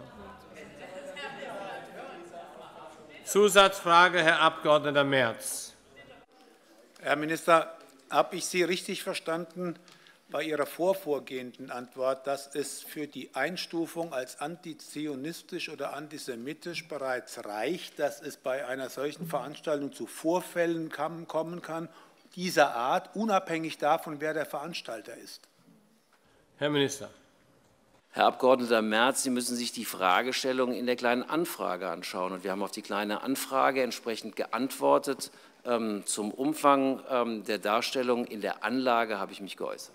Zusatzfrage, Herr Abg. Merz. Herr Minister, habe ich Sie richtig verstanden bei Ihrer vorvorgehenden Antwort, dass es für die Einstufung als antizionistisch oder antisemitisch bereits reicht, dass es bei einer solchen Veranstaltung zu Vorfällen kommen kann, dieser Art, unabhängig davon, wer der Veranstalter ist? Herr Minister. Herr Abgeordneter Merz, Sie müssen sich die Fragestellung in der Kleinen Anfrage anschauen. Und wir haben auf die Kleine Anfrage entsprechend geantwortet. Ähm, zum Umfang ähm, der Darstellung in der Anlage habe ich mich geäußert.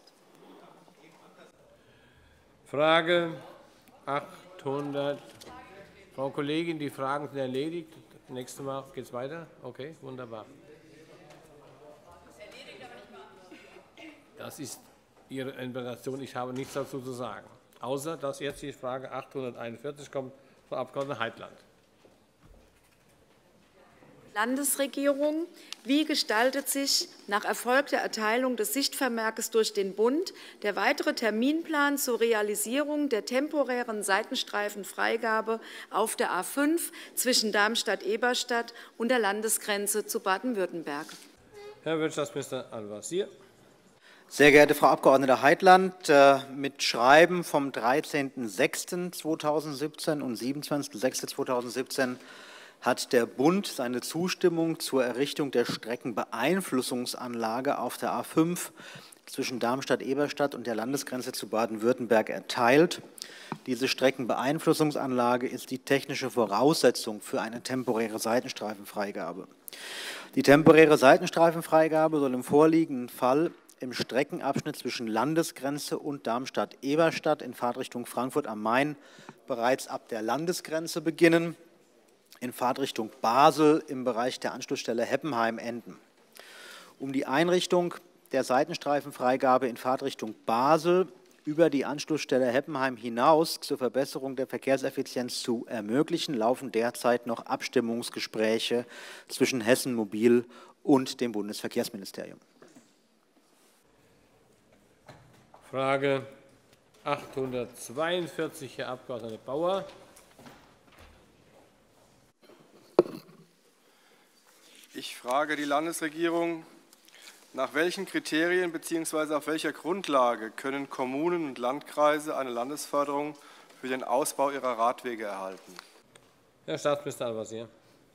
Frage achthundert. Frau Kollegin, die Fragen sind erledigt. Nächstes Mal geht es weiter. Okay, wunderbar. Das ist Ihre Interpretation. Ich habe nichts dazu zu sagen. Außer, dass jetzt die Frage achthunderteinundvierzig kommt, Frau Abg. Heitland. Landesregierung, wie gestaltet sich nach Erfolg der Erteilung des Sichtvermerkes durch den Bund der weitere Terminplan zur Realisierung der temporären Seitenstreifenfreigabe auf der A fünf zwischen Darmstadt-Eberstadt und der Landesgrenze zu Baden-Württemberg? Herr Wirtschaftsminister Al-Wazir. Sehr geehrte Frau Abg. Heitland, mit Schreiben vom dreizehnten sechsten zweitausendsiebzehn und siebenundzwanzigsten sechsten zweitausendsiebzehn hat der Bund seine Zustimmung zur Errichtung der Streckenbeeinflussungsanlage auf der A fünf zwischen Darmstadt-Eberstadt und der Landesgrenze zu Baden-Württemberg erteilt. Diese Streckenbeeinflussungsanlage ist die technische Voraussetzung für eine temporäre Seitenstreifenfreigabe. Die temporäre Seitenstreifenfreigabe soll im vorliegenden Fall im Streckenabschnitt zwischen Landesgrenze und Darmstadt-Eberstadt in Fahrtrichtung Frankfurt am Main bereits ab der Landesgrenze beginnen, in Fahrtrichtung Basel im Bereich der Anschlussstelle Heppenheim enden. Um die Einrichtung der Seitenstreifenfreigabe in Fahrtrichtung Basel über die Anschlussstelle Heppenheim hinaus zur Verbesserung der Verkehrseffizienz zu ermöglichen, laufen derzeit noch Abstimmungsgespräche zwischen Hessen Mobil und dem Bundesverkehrsministerium. Frage achthundertzweiundvierzig, Herr Abg. Bauer. Ich Ich frage die Landesregierung, nach welchen Kriterien bzw. auf welcher Grundlage können Kommunen und Landkreise eine Landesförderung für den Ausbau ihrer Radwege erhalten? Herr Staatsminister Al-Wazir.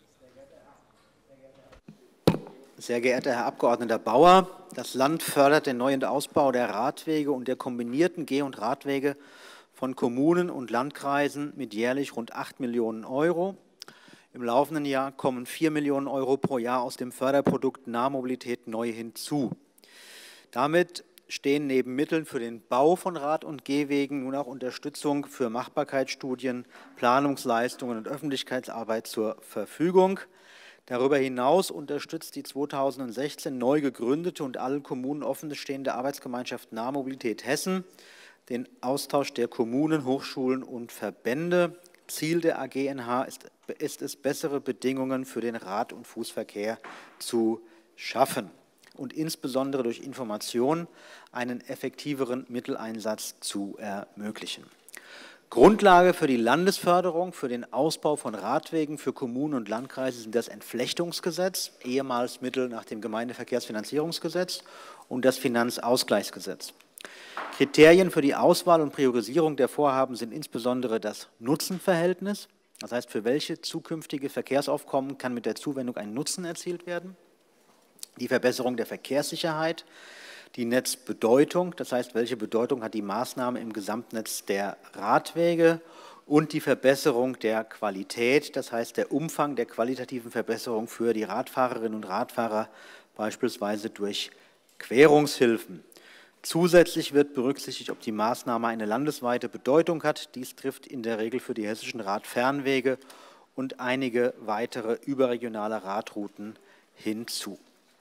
Sehr geehrter Herr Abgeordneter Bauer, das Land fördert den Neu- und Ausbau der Radwege und der kombinierten Geh- und Radwege von Kommunen und Landkreisen mit jährlich rund acht Millionen Euro. Im laufenden Jahr kommen vier Millionen Euro pro Jahr aus dem Förderprodukt Nahmobilität neu hinzu. Damit stehen neben Mitteln für den Bau von Rad- und Gehwegen nun auch Unterstützung für Machbarkeitsstudien, Planungsleistungen und Öffentlichkeitsarbeit zur Verfügung. Darüber hinaus unterstützt die zweitausendsechzehn neu gegründete und allen Kommunen offenstehende Arbeitsgemeinschaft Nahmobilität Hessen den Austausch der Kommunen, Hochschulen und Verbände. Ziel der A G N H ist, ist es, bessere Bedingungen für den Rad- und Fußverkehr zu schaffen und insbesondere durch Information einen effektiveren Mitteleinsatz zu ermöglichen. Grundlage für die Landesförderung für den Ausbau von Radwegen für Kommunen und Landkreise sind das Entflechtungsgesetz, ehemals Mittel nach dem Gemeindeverkehrsfinanzierungsgesetz, und das Finanzausgleichsgesetz. Kriterien für die Auswahl und Priorisierung der Vorhaben sind insbesondere das Nutzenverhältnis, das heißt, für welche zukünftige Verkehrsaufkommen kann mit der Zuwendung ein Nutzen erzielt werden, die Verbesserung der Verkehrssicherheit, die Netzbedeutung, das heißt, welche Bedeutung hat die Maßnahme im Gesamtnetz der Radwege, und die Verbesserung der Qualität, das heißt der Umfang der qualitativen Verbesserung für die Radfahrerinnen und Radfahrer, beispielsweise durch Querungshilfen. Zusätzlich wird berücksichtigt, ob die Maßnahme eine landesweite Bedeutung hat. Dies trifft in der Regel für die hessischen Radfernwege und einige weitere überregionale Radrouten hinzu.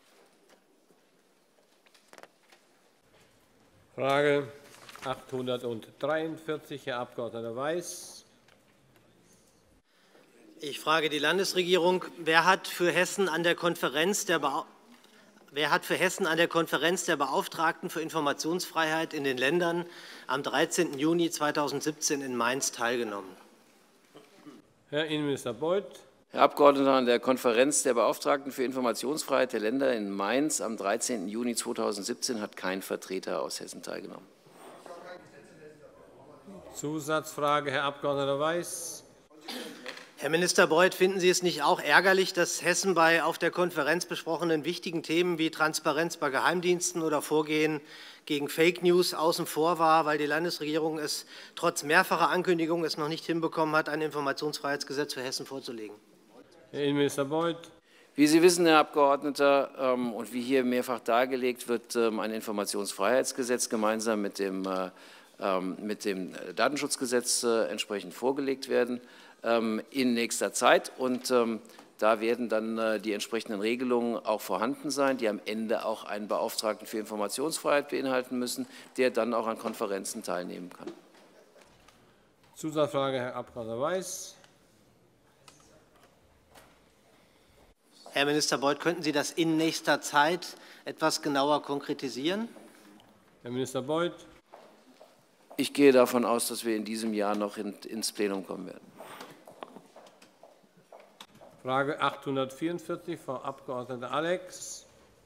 Frage achthundertdreiundvierzig, Herr Abgeordneter Weiß. Ich frage die Landesregierung, wer hat für Hessen an der Konferenz der Be Wer hat für Hessen an der Konferenz der Beauftragten für Informationsfreiheit in den Ländern am dreizehnten Juni zweitausendsiebzehn in Mainz teilgenommen? Herr Innenminister Beuth. Herr Abgeordneter, an der Konferenz der Beauftragten für Informationsfreiheit der Länder in Mainz am dreizehnten Juni zweitausendsiebzehn hat kein Vertreter aus Hessen teilgenommen. Zusatzfrage, Herr Abgeordneter Weiß. Herr Minister Beuth, finden Sie es nicht auch ärgerlich, dass Hessen bei auf der Konferenz besprochenen wichtigen Themen wie Transparenz bei Geheimdiensten oder Vorgehen gegen Fake News außen vor war, weil die Landesregierung es trotz mehrfacher Ankündigungen es noch nicht hinbekommen hat, ein Informationsfreiheitsgesetz für Hessen vorzulegen? Herr Innenminister Beuth. Wie Sie wissen, Herr Abgeordneter, und wie hier mehrfach dargelegt, wird ein Informationsfreiheitsgesetz gemeinsam mit dem, mit dem Datenschutzgesetz entsprechend vorgelegt werden in nächster Zeit. Und da werden dann die entsprechenden Regelungen auch vorhanden sein, die am Ende auch einen Beauftragten für Informationsfreiheit beinhalten müssen, der dann auch an Konferenzen teilnehmen kann. Zusatzfrage, Herr Abgeordneter Weiß. Herr Minister Beuth, könnten Sie das in nächster Zeit etwas genauer konkretisieren? Herr Minister Beuth. Ich gehe davon aus, dass wir in diesem Jahr noch in, ins Plenum kommen werden. Frage achthundertvierundvierzig, Frau Abgeordnete Alex.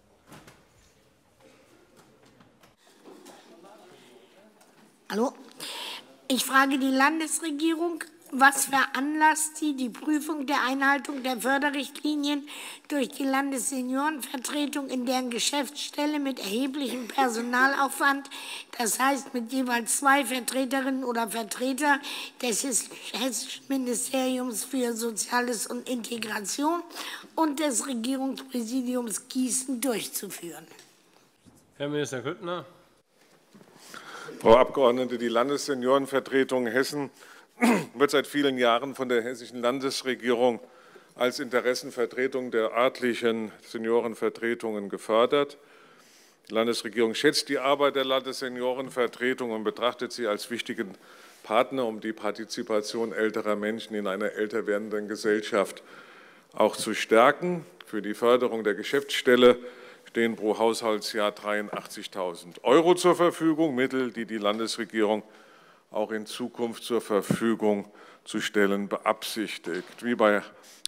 Hallo. Ich frage die Landesregierung, was veranlasst sie, die Prüfung der Einhaltung der Förderrichtlinien durch die Landesseniorenvertretung in deren Geschäftsstelle mit erheblichem Personalaufwand, das heißt mit jeweils zwei Vertreterinnen oder Vertreter des Hessischen Ministeriums für Soziales und Integration und des Regierungspräsidiums Gießen durchzuführen? Herr Minister Grüttner. Frau Abgeordnete, die Landesseniorenvertretung Hessen wird seit vielen Jahren von der hessischen Landesregierung als Interessenvertretung der örtlichen Seniorenvertretungen gefördert. Die Landesregierung schätzt die Arbeit der Landesseniorenvertretung und betrachtet sie als wichtigen Partner, um die Partizipation älterer Menschen in einer älter werdenden Gesellschaft auch zu stärken. Für die Förderung der Geschäftsstelle stehen pro Haushaltsjahr dreiundachtzigtausend Euro zur Verfügung, Mittel, die die Landesregierung auch in Zukunft zur Verfügung zu stellen beabsichtigt. Wie bei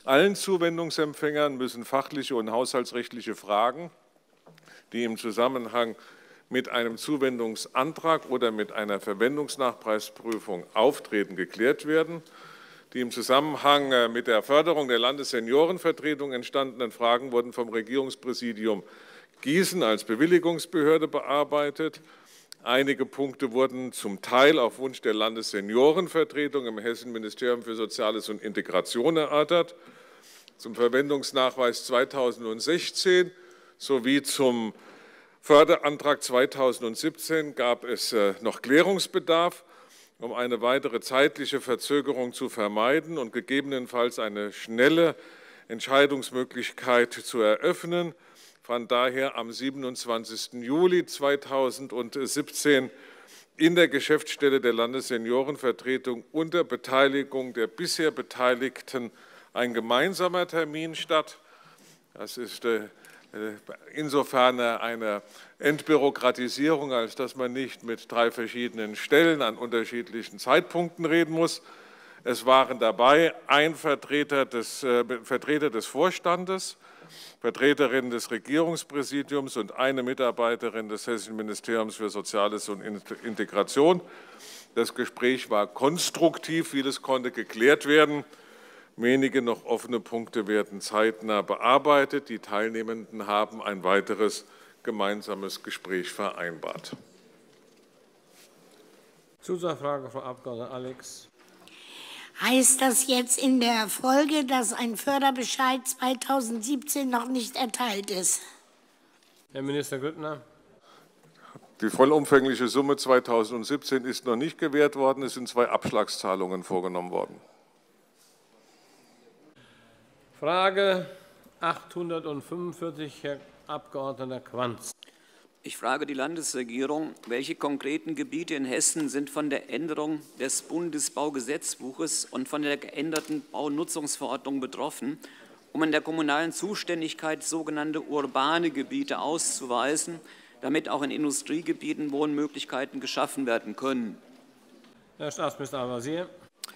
Allen Zuwendungsempfängern müssen fachliche und haushaltsrechtliche Fragen, die im Zusammenhang mit einem Zuwendungsantrag oder mit einer Verwendungsnachpreisprüfung auftreten, geklärt werden. Die im Zusammenhang mit der Förderung der Landesseniorenvertretung entstandenen Fragen wurden vom Regierungspräsidium Gießen als Bewilligungsbehörde bearbeitet. Einige Punkte wurden zum Teil auf Wunsch der Landesseniorenvertretung im Hessenministerium für Soziales und Integration erörtert. Zum Verwendungsnachweis zweitausendsechzehn sowie zum Förderantrag zweitausendsiebzehn gab es noch Klärungsbedarf, um eine weitere zeitliche Verzögerung zu vermeiden und gegebenenfalls eine schnelle Entscheidungsmöglichkeit zu eröffnen, fand daher am siebenundzwanzigsten Juli zweitausendsiebzehn in der Geschäftsstelle der Landesseniorenvertretung unter Beteiligung der bisher Beteiligten ein gemeinsamer Termin statt. Das ist insofern eine Entbürokratisierung, als dass man nicht mit drei verschiedenen Stellen an unterschiedlichen Zeitpunkten reden muss. Es waren dabei ein Vertreter des, äh, Vertreter des Vorstandes, Vertreterin des Regierungspräsidiums und eine Mitarbeiterin des Hessischen Ministeriums für Soziales und Integration. Das Gespräch war konstruktiv, vieles konnte geklärt werden. Wenige noch offene Punkte werden zeitnah bearbeitet. Die Teilnehmenden haben ein weiteres gemeinsames Gespräch vereinbart. Zusatzfrage, Frau Abg. Alex. Heißt das jetzt in der Folge, dass ein Förderbescheid zweitausendsiebzehn noch nicht erteilt ist? Herr Minister Grüttner. Die vollumfängliche Summe zweitausendsiebzehn ist noch nicht gewährt worden. Es sind zwei Abschlagszahlungen vorgenommen worden. Frage achthundertfünfundvierzig, Herr Abg. Quanz. Ich frage die Landesregierung, welche konkreten Gebiete in Hessen sind von der Änderung des Bundesbaugesetzbuches und von der geänderten Baunutzungsverordnung betroffen, um in der kommunalen Zuständigkeit sogenannte urbane Gebiete auszuweisen, damit auch in Industriegebieten Wohnmöglichkeiten geschaffen werden können. Herr Staatsminister Al-Wazir.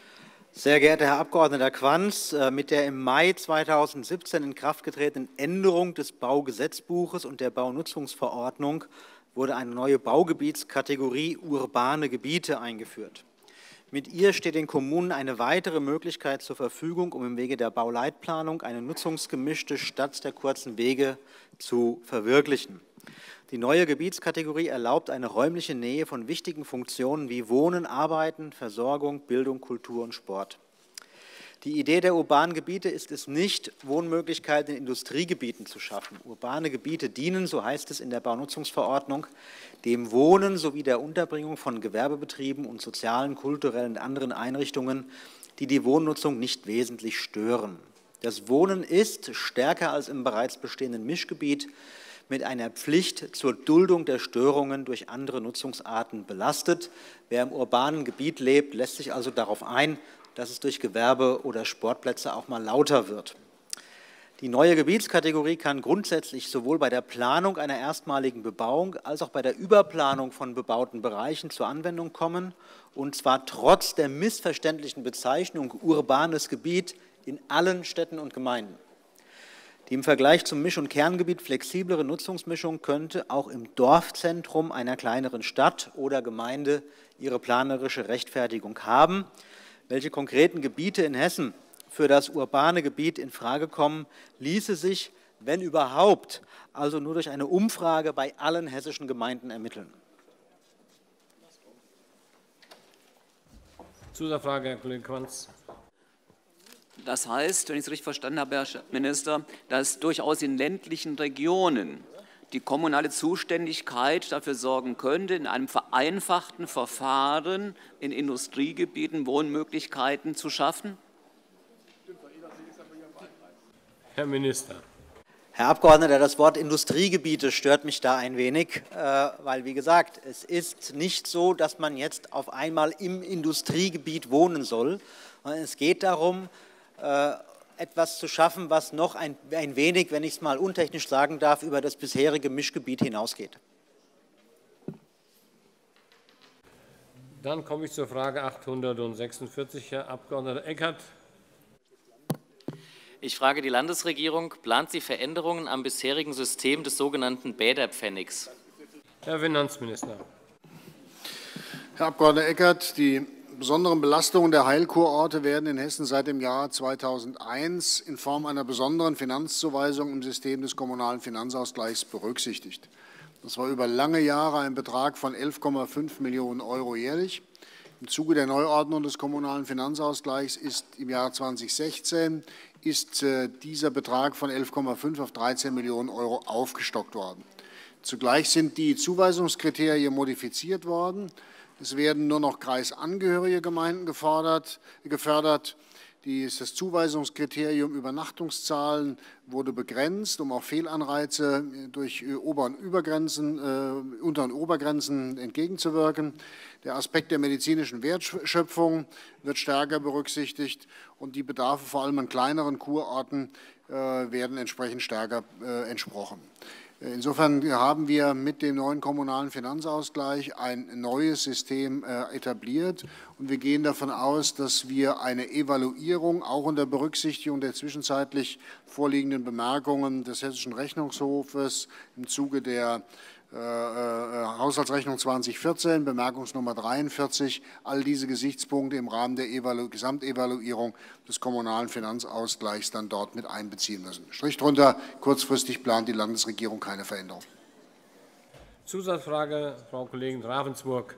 Sehr geehrter Herr Abg. Quanz, mit der im Mai zweitausendsiebzehn in Kraft getretenen Änderung des Baugesetzbuches und der Baunutzungsverordnung wurde eine neue Baugebietskategorie urbane Gebiete eingeführt. Mit ihr steht den Kommunen eine weitere Möglichkeit zur Verfügung, um im Wege der Bauleitplanung eine nutzungsgemischte statt der kurzen Wege zu verwirklichen. Die neue Gebietskategorie erlaubt eine räumliche Nähe von wichtigen Funktionen wie Wohnen, Arbeiten, Versorgung, Bildung, Kultur und Sport. Die Idee der urbanen Gebiete ist es nicht, Wohnmöglichkeiten in Industriegebieten zu schaffen. Urbane Gebiete dienen, so heißt es in der Baunutzungsverordnung, dem Wohnen sowie der Unterbringung von Gewerbebetrieben und sozialen, kulturellen und anderen Einrichtungen, die die Wohnnutzung nicht wesentlich stören. Das Wohnen ist stärker als im bereits bestehenden Mischgebiet mit einer Pflicht zur Duldung der Störungen durch andere Nutzungsarten belastet. Wer im urbanen Gebiet lebt, lässt sich also darauf ein, dass es durch Gewerbe- oder Sportplätze auch mal lauter wird. Die neue Gebietskategorie kann grundsätzlich sowohl bei der Planung einer erstmaligen Bebauung als auch bei der Überplanung von bebauten Bereichen zur Anwendung kommen, und zwar trotz der missverständlichen Bezeichnung urbanes Gebiet in allen Städten und Gemeinden. Die im Vergleich zum Misch- und Kerngebiet flexiblere Nutzungsmischung könnte auch im Dorfzentrum einer kleineren Stadt oder Gemeinde ihre planerische Rechtfertigung haben. Welche konkreten Gebiete in Hessen für das urbane Gebiet in Frage kommen, ließe sich, wenn überhaupt, also nur durch eine Umfrage bei allen hessischen Gemeinden ermitteln. Zusatzfrage, Herr Kollege Quanz. Das heißt, wenn ich es richtig verstanden habe, Herr Minister, dass durchaus in ländlichen Regionen die kommunale Zuständigkeit dafür sorgen könnte, in einem vereinfachten Verfahren in Industriegebieten Wohnmöglichkeiten zu schaffen? Herr Minister. Herr Abgeordneter, das Wort Industriegebiete stört mich da ein wenig, weil, wie gesagt, es ist nicht so, dass man jetzt auf einmal im Industriegebiet wohnen soll. Es geht darum, etwas zu schaffen, was noch ein, ein wenig, wenn ich es mal untechnisch sagen darf, über das bisherige Mischgebiet hinausgeht. Dann komme ich zur Frage achthundertsechsundvierzig, Herr Abg. Eckert. Ich frage die Landesregierung, plant sie Veränderungen am bisherigen System des sogenannten Bäderpfennigs? Herr Finanzminister. Herr Abg. Eckert, die besonderen Belastungen der Heilkurorte werden in Hessen seit dem Jahr zweitausendeins in Form einer besonderen Finanzzuweisung im System des kommunalen Finanzausgleichs berücksichtigt. Das war über lange Jahre ein Betrag von elf Komma fünf Millionen Euro jährlich. Im Zuge der Neuordnung des kommunalen Finanzausgleichs ist im Jahr zweitausendsechzehn ist äh, dieser Betrag von elf Komma fünf auf dreizehn Millionen Euro aufgestockt worden. Zugleich sind die Zuweisungskriterien modifiziert worden. Es werden nur noch kreisangehörige Gemeinden gefordert, gefördert. Das Zuweisungskriterium Übernachtungszahlen wurde begrenzt, um auch Fehlanreize durch Ober- und Übergrenzen, äh, Unter- und Obergrenzen entgegenzuwirken. Der Aspekt der medizinischen Wertschöpfung wird stärker berücksichtigt und die Bedarfe vor allem an kleineren Kurorten äh, werden entsprechend stärker äh, entsprochen. Insofern haben wir mit dem neuen kommunalen Finanzausgleich ein neues System etabliert. Und wir gehen davon aus, dass wir eine Evaluierung auch unter Berücksichtigung der zwischenzeitlich vorliegenden Bemerkungen des Hessischen Rechnungshofes im Zuge der äh, äh, Haushaltsrechnung zweitausendvierzehn, Bemerkungsnummer dreiundvierzig, all diese Gesichtspunkte im Rahmen der Evalu- Gesamtevaluierung des kommunalen Finanzausgleichs dann dort mit einbeziehen müssen. Strich drunter, kurzfristig plant die Landesregierung keine Veränderung. Zusatzfrage, Frau Kollegin Ravensburg.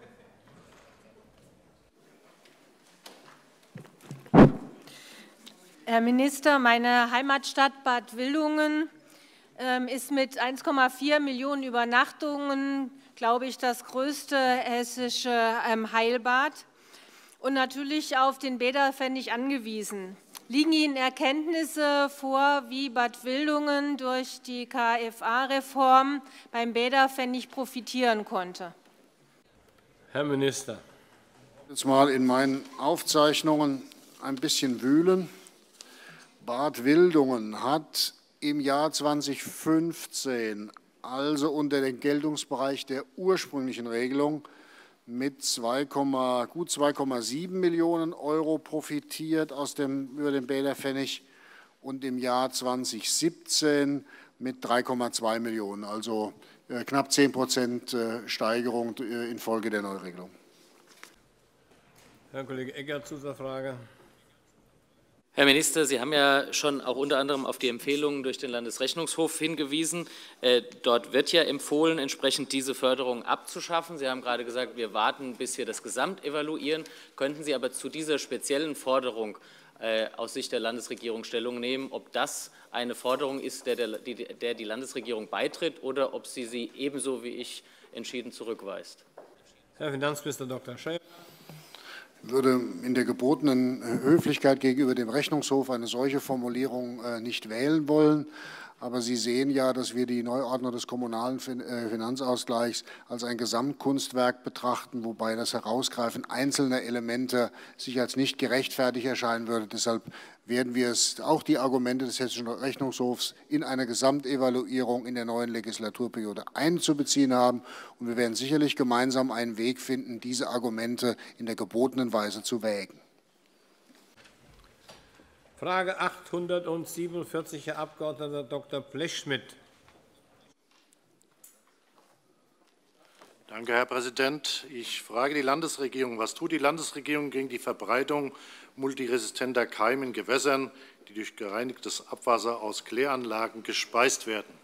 Herr Minister, meine Heimatstadt Bad Wildungen ist mit eins Komma vier Millionen Übernachtungen, glaube ich, das größte hessische Heilbad und natürlich auf den Bäderpfennig angewiesen. Liegen Ihnen Erkenntnisse vor, wie Bad Wildungen durch die K F A-Reform beim Bäderpfennig profitieren konnte? Herr Minister. Jetzt mal in meinen Aufzeichnungen ein bisschen wühlen. Bad Wildungen hat im Jahr zweitausendfünfzehn, also unter den Geltungsbereich der ursprünglichen Regelung, mit zwei, gut zwei Komma sieben Millionen Euro profitiert aus dem, über den Bäderpfennig und im Jahr zweitausendsiebzehn mit drei Komma zwei Millionen, also äh, knapp zehn Prozent äh, Steigerung äh, infolge der Neuregelung. Herr Kollege Eckert, Zusatzfrage. Herr Minister, Sie haben ja schon auch unter anderem auf die Empfehlungen durch den Landesrechnungshof hingewiesen. Dort wird ja empfohlen, entsprechend diese Förderung abzuschaffen. Sie haben gerade gesagt, wir warten, bis wir das Gesamt evaluieren. Könnten Sie aber zu dieser speziellen Forderung aus Sicht der Landesregierung Stellung nehmen, ob das eine Forderung ist, der, der, der die Landesregierung beitritt, oder ob sie sie ebenso wie ich entschieden zurückweist? Herr Finanzminister Doktor Schäfer. Ich würde in der gebotenen Höflichkeit gegenüber dem Rechnungshof eine solche Formulierung nicht wählen wollen. Aber Sie sehen ja, dass wir die Neuordnung des kommunalen Finanzausgleichs als ein Gesamtkunstwerk betrachten, wobei das Herausgreifen einzelner Elemente sich als nicht gerechtfertigt erscheinen würde. Deshalb werden wir es auch die Argumente des Hessischen Rechnungshofs in einer Gesamtevaluierung in der neuen Legislaturperiode einzubeziehen haben. Und wir werden sicherlich gemeinsam einen Weg finden, diese Argumente in der gebotenen Weise zu wägen. Frage achthundertsiebenundvierzig, Herr Abg. Doktor Blechschmidt. Danke, Herr Präsident. Ich frage die Landesregierung, was tut die Landesregierung gegen die Verbreitung multiresistenter Keime in Gewässern, die durch gereinigtes Abwasser aus Kläranlagen gespeist werden?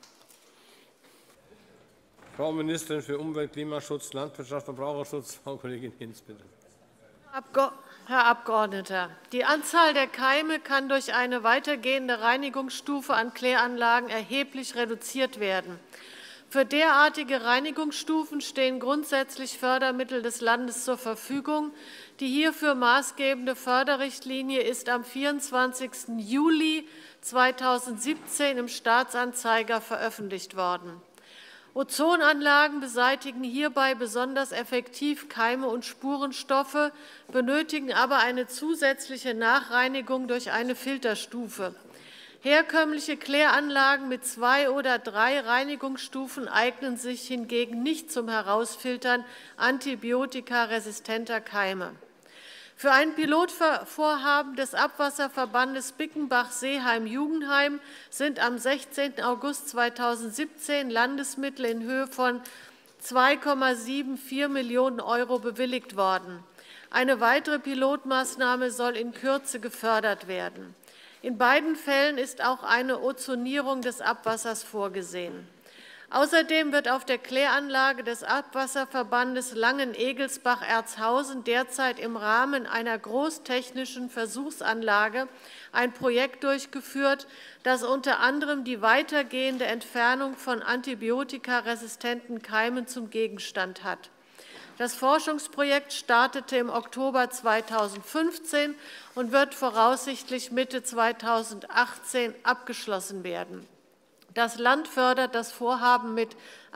Frau Ministerin für Umwelt, Klimaschutz, Landwirtschaft und Verbraucherschutz, Frau Kollegin Hinz, bitte. Herr Abgeordneter, die Anzahl der Keime kann durch eine weitergehende Reinigungsstufe an Kläranlagen erheblich reduziert werden. Für derartige Reinigungsstufen stehen grundsätzlich Fördermittel des Landes zur Verfügung. Die hierfür maßgebende Förderrichtlinie ist am vierundzwanzigsten Juli zweitausendsiebzehn im Staatsanzeiger veröffentlicht worden. Ozonanlagen beseitigen hierbei besonders effektiv Keime und Spurenstoffe, benötigen aber eine zusätzliche Nachreinigung durch eine Filterstufe. Herkömmliche Kläranlagen mit zwei oder drei Reinigungsstufen eignen sich hingegen nicht zum Herausfiltern antibiotikaresistenter Keime. Für ein Pilotvorhaben des Abwasserverbandes Bickenbach-Seeheim-Jugendheim sind am sechzehnten August zweitausendsiebzehn Landesmittel in Höhe von zwei Komma vierundsiebzig Millionen Euro bewilligt worden. Eine weitere Pilotmaßnahme soll in Kürze gefördert werden. In beiden Fällen ist auch eine Ozonierung des Abwassers vorgesehen. Außerdem wird auf der Kläranlage des Abwasserverbandes Langen-Egelsbach-Erzhausen derzeit im Rahmen einer großtechnischen Versuchsanlage ein Projekt durchgeführt, das unter anderem die weitergehende Entfernung von antibiotikaresistenten Keimen zum Gegenstand hat. Das Forschungsprojekt startete im Oktober zweitausendfünfzehn und wird voraussichtlich Mitte zweitausendachtzehn abgeschlossen werden. Das Land fördert das Vorhaben mit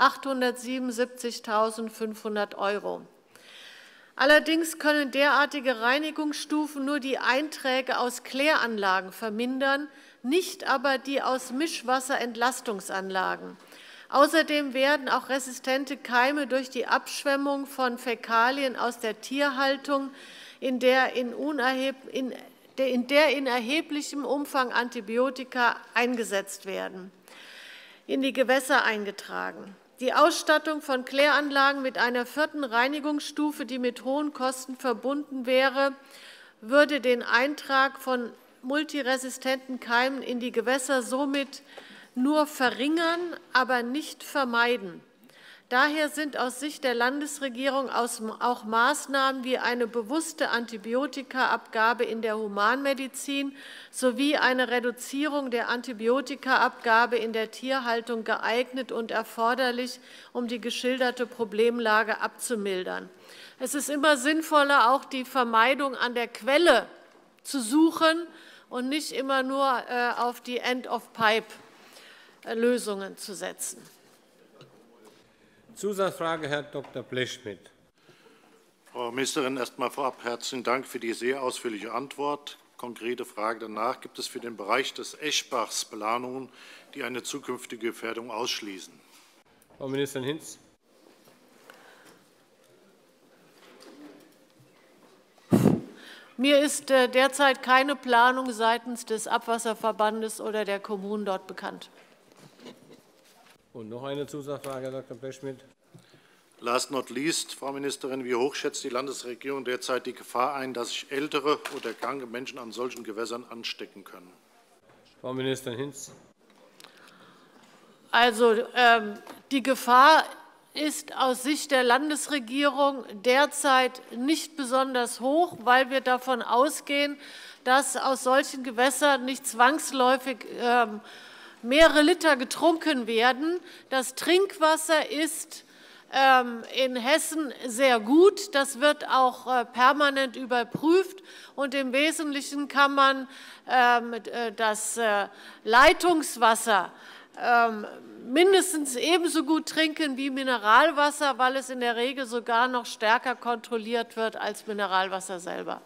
achthundertsiebenundsiebzigtausendfünfhundert Euro. Allerdings können derartige Reinigungsstufen nur die Einträge aus Kläranlagen vermindern, nicht aber die aus Mischwasserentlastungsanlagen. Außerdem werden auch resistente Keime durch die Abschwemmung von Fäkalien aus der Tierhaltung, in der in, unerheb in, in, der in erheblichem Umfang Antibiotika eingesetzt werden, in die Gewässer eingetragen. Die Ausstattung von Kläranlagen mit einer vierten Reinigungsstufe, die mit hohen Kosten verbunden wäre, würde den Eintrag von multiresistenten Keimen in die Gewässer somit nur verringern, aber nicht vermeiden. Daher sind aus Sicht der Landesregierung auch Maßnahmen wie eine bewusste Antibiotikaabgabe in der Humanmedizin sowie eine Reduzierung der Antibiotikaabgabe in der Tierhaltung geeignet und erforderlich, um die geschilderte Problemlage abzumildern. Es ist immer sinnvoller, auch die Vermeidung an der Quelle zu suchen und nicht immer nur auf die End-of-Pipe-Lösungen zu setzen. Zusatzfrage, Herr Doktor Blechschmidt. Frau Ministerin, erst einmal vorab herzlichen Dank für die sehr ausführliche Antwort. Konkrete Frage danach: Gibt es für den Bereich des Eschbachs Planungen, die eine zukünftige Gefährdung ausschließen? Frau Ministerin Hinz. Mir ist derzeit keine Planung seitens des Abwasserverbandes oder der Kommunen dort bekannt. Und noch eine Zusatzfrage, Herr Doktor Blechschmidt. Last not least, Frau Ministerin, wie hoch schätzt die Landesregierung derzeit die Gefahr ein, dass sich ältere oder kranke Menschen an solchen Gewässern anstecken können? Frau Ministerin Hinz. Also, ähm, die Gefahr ist aus Sicht der Landesregierung derzeit nicht besonders hoch, weil wir davon ausgehen, dass aus solchen Gewässern nicht zwangsläufig ähm, mehrere Liter getrunken werden. Das Trinkwasser ist in Hessen sehr gut. Das wird auch permanent überprüft. Und im Wesentlichen kann man das Leitungswasser mindestens ebenso gut trinken wie Mineralwasser, weil es in der Regel sogar noch stärker kontrolliert wird als Mineralwasser selber.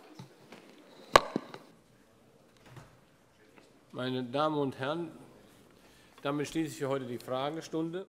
Meine Damen und Herren, damit schließe ich für heute die Fragestunde.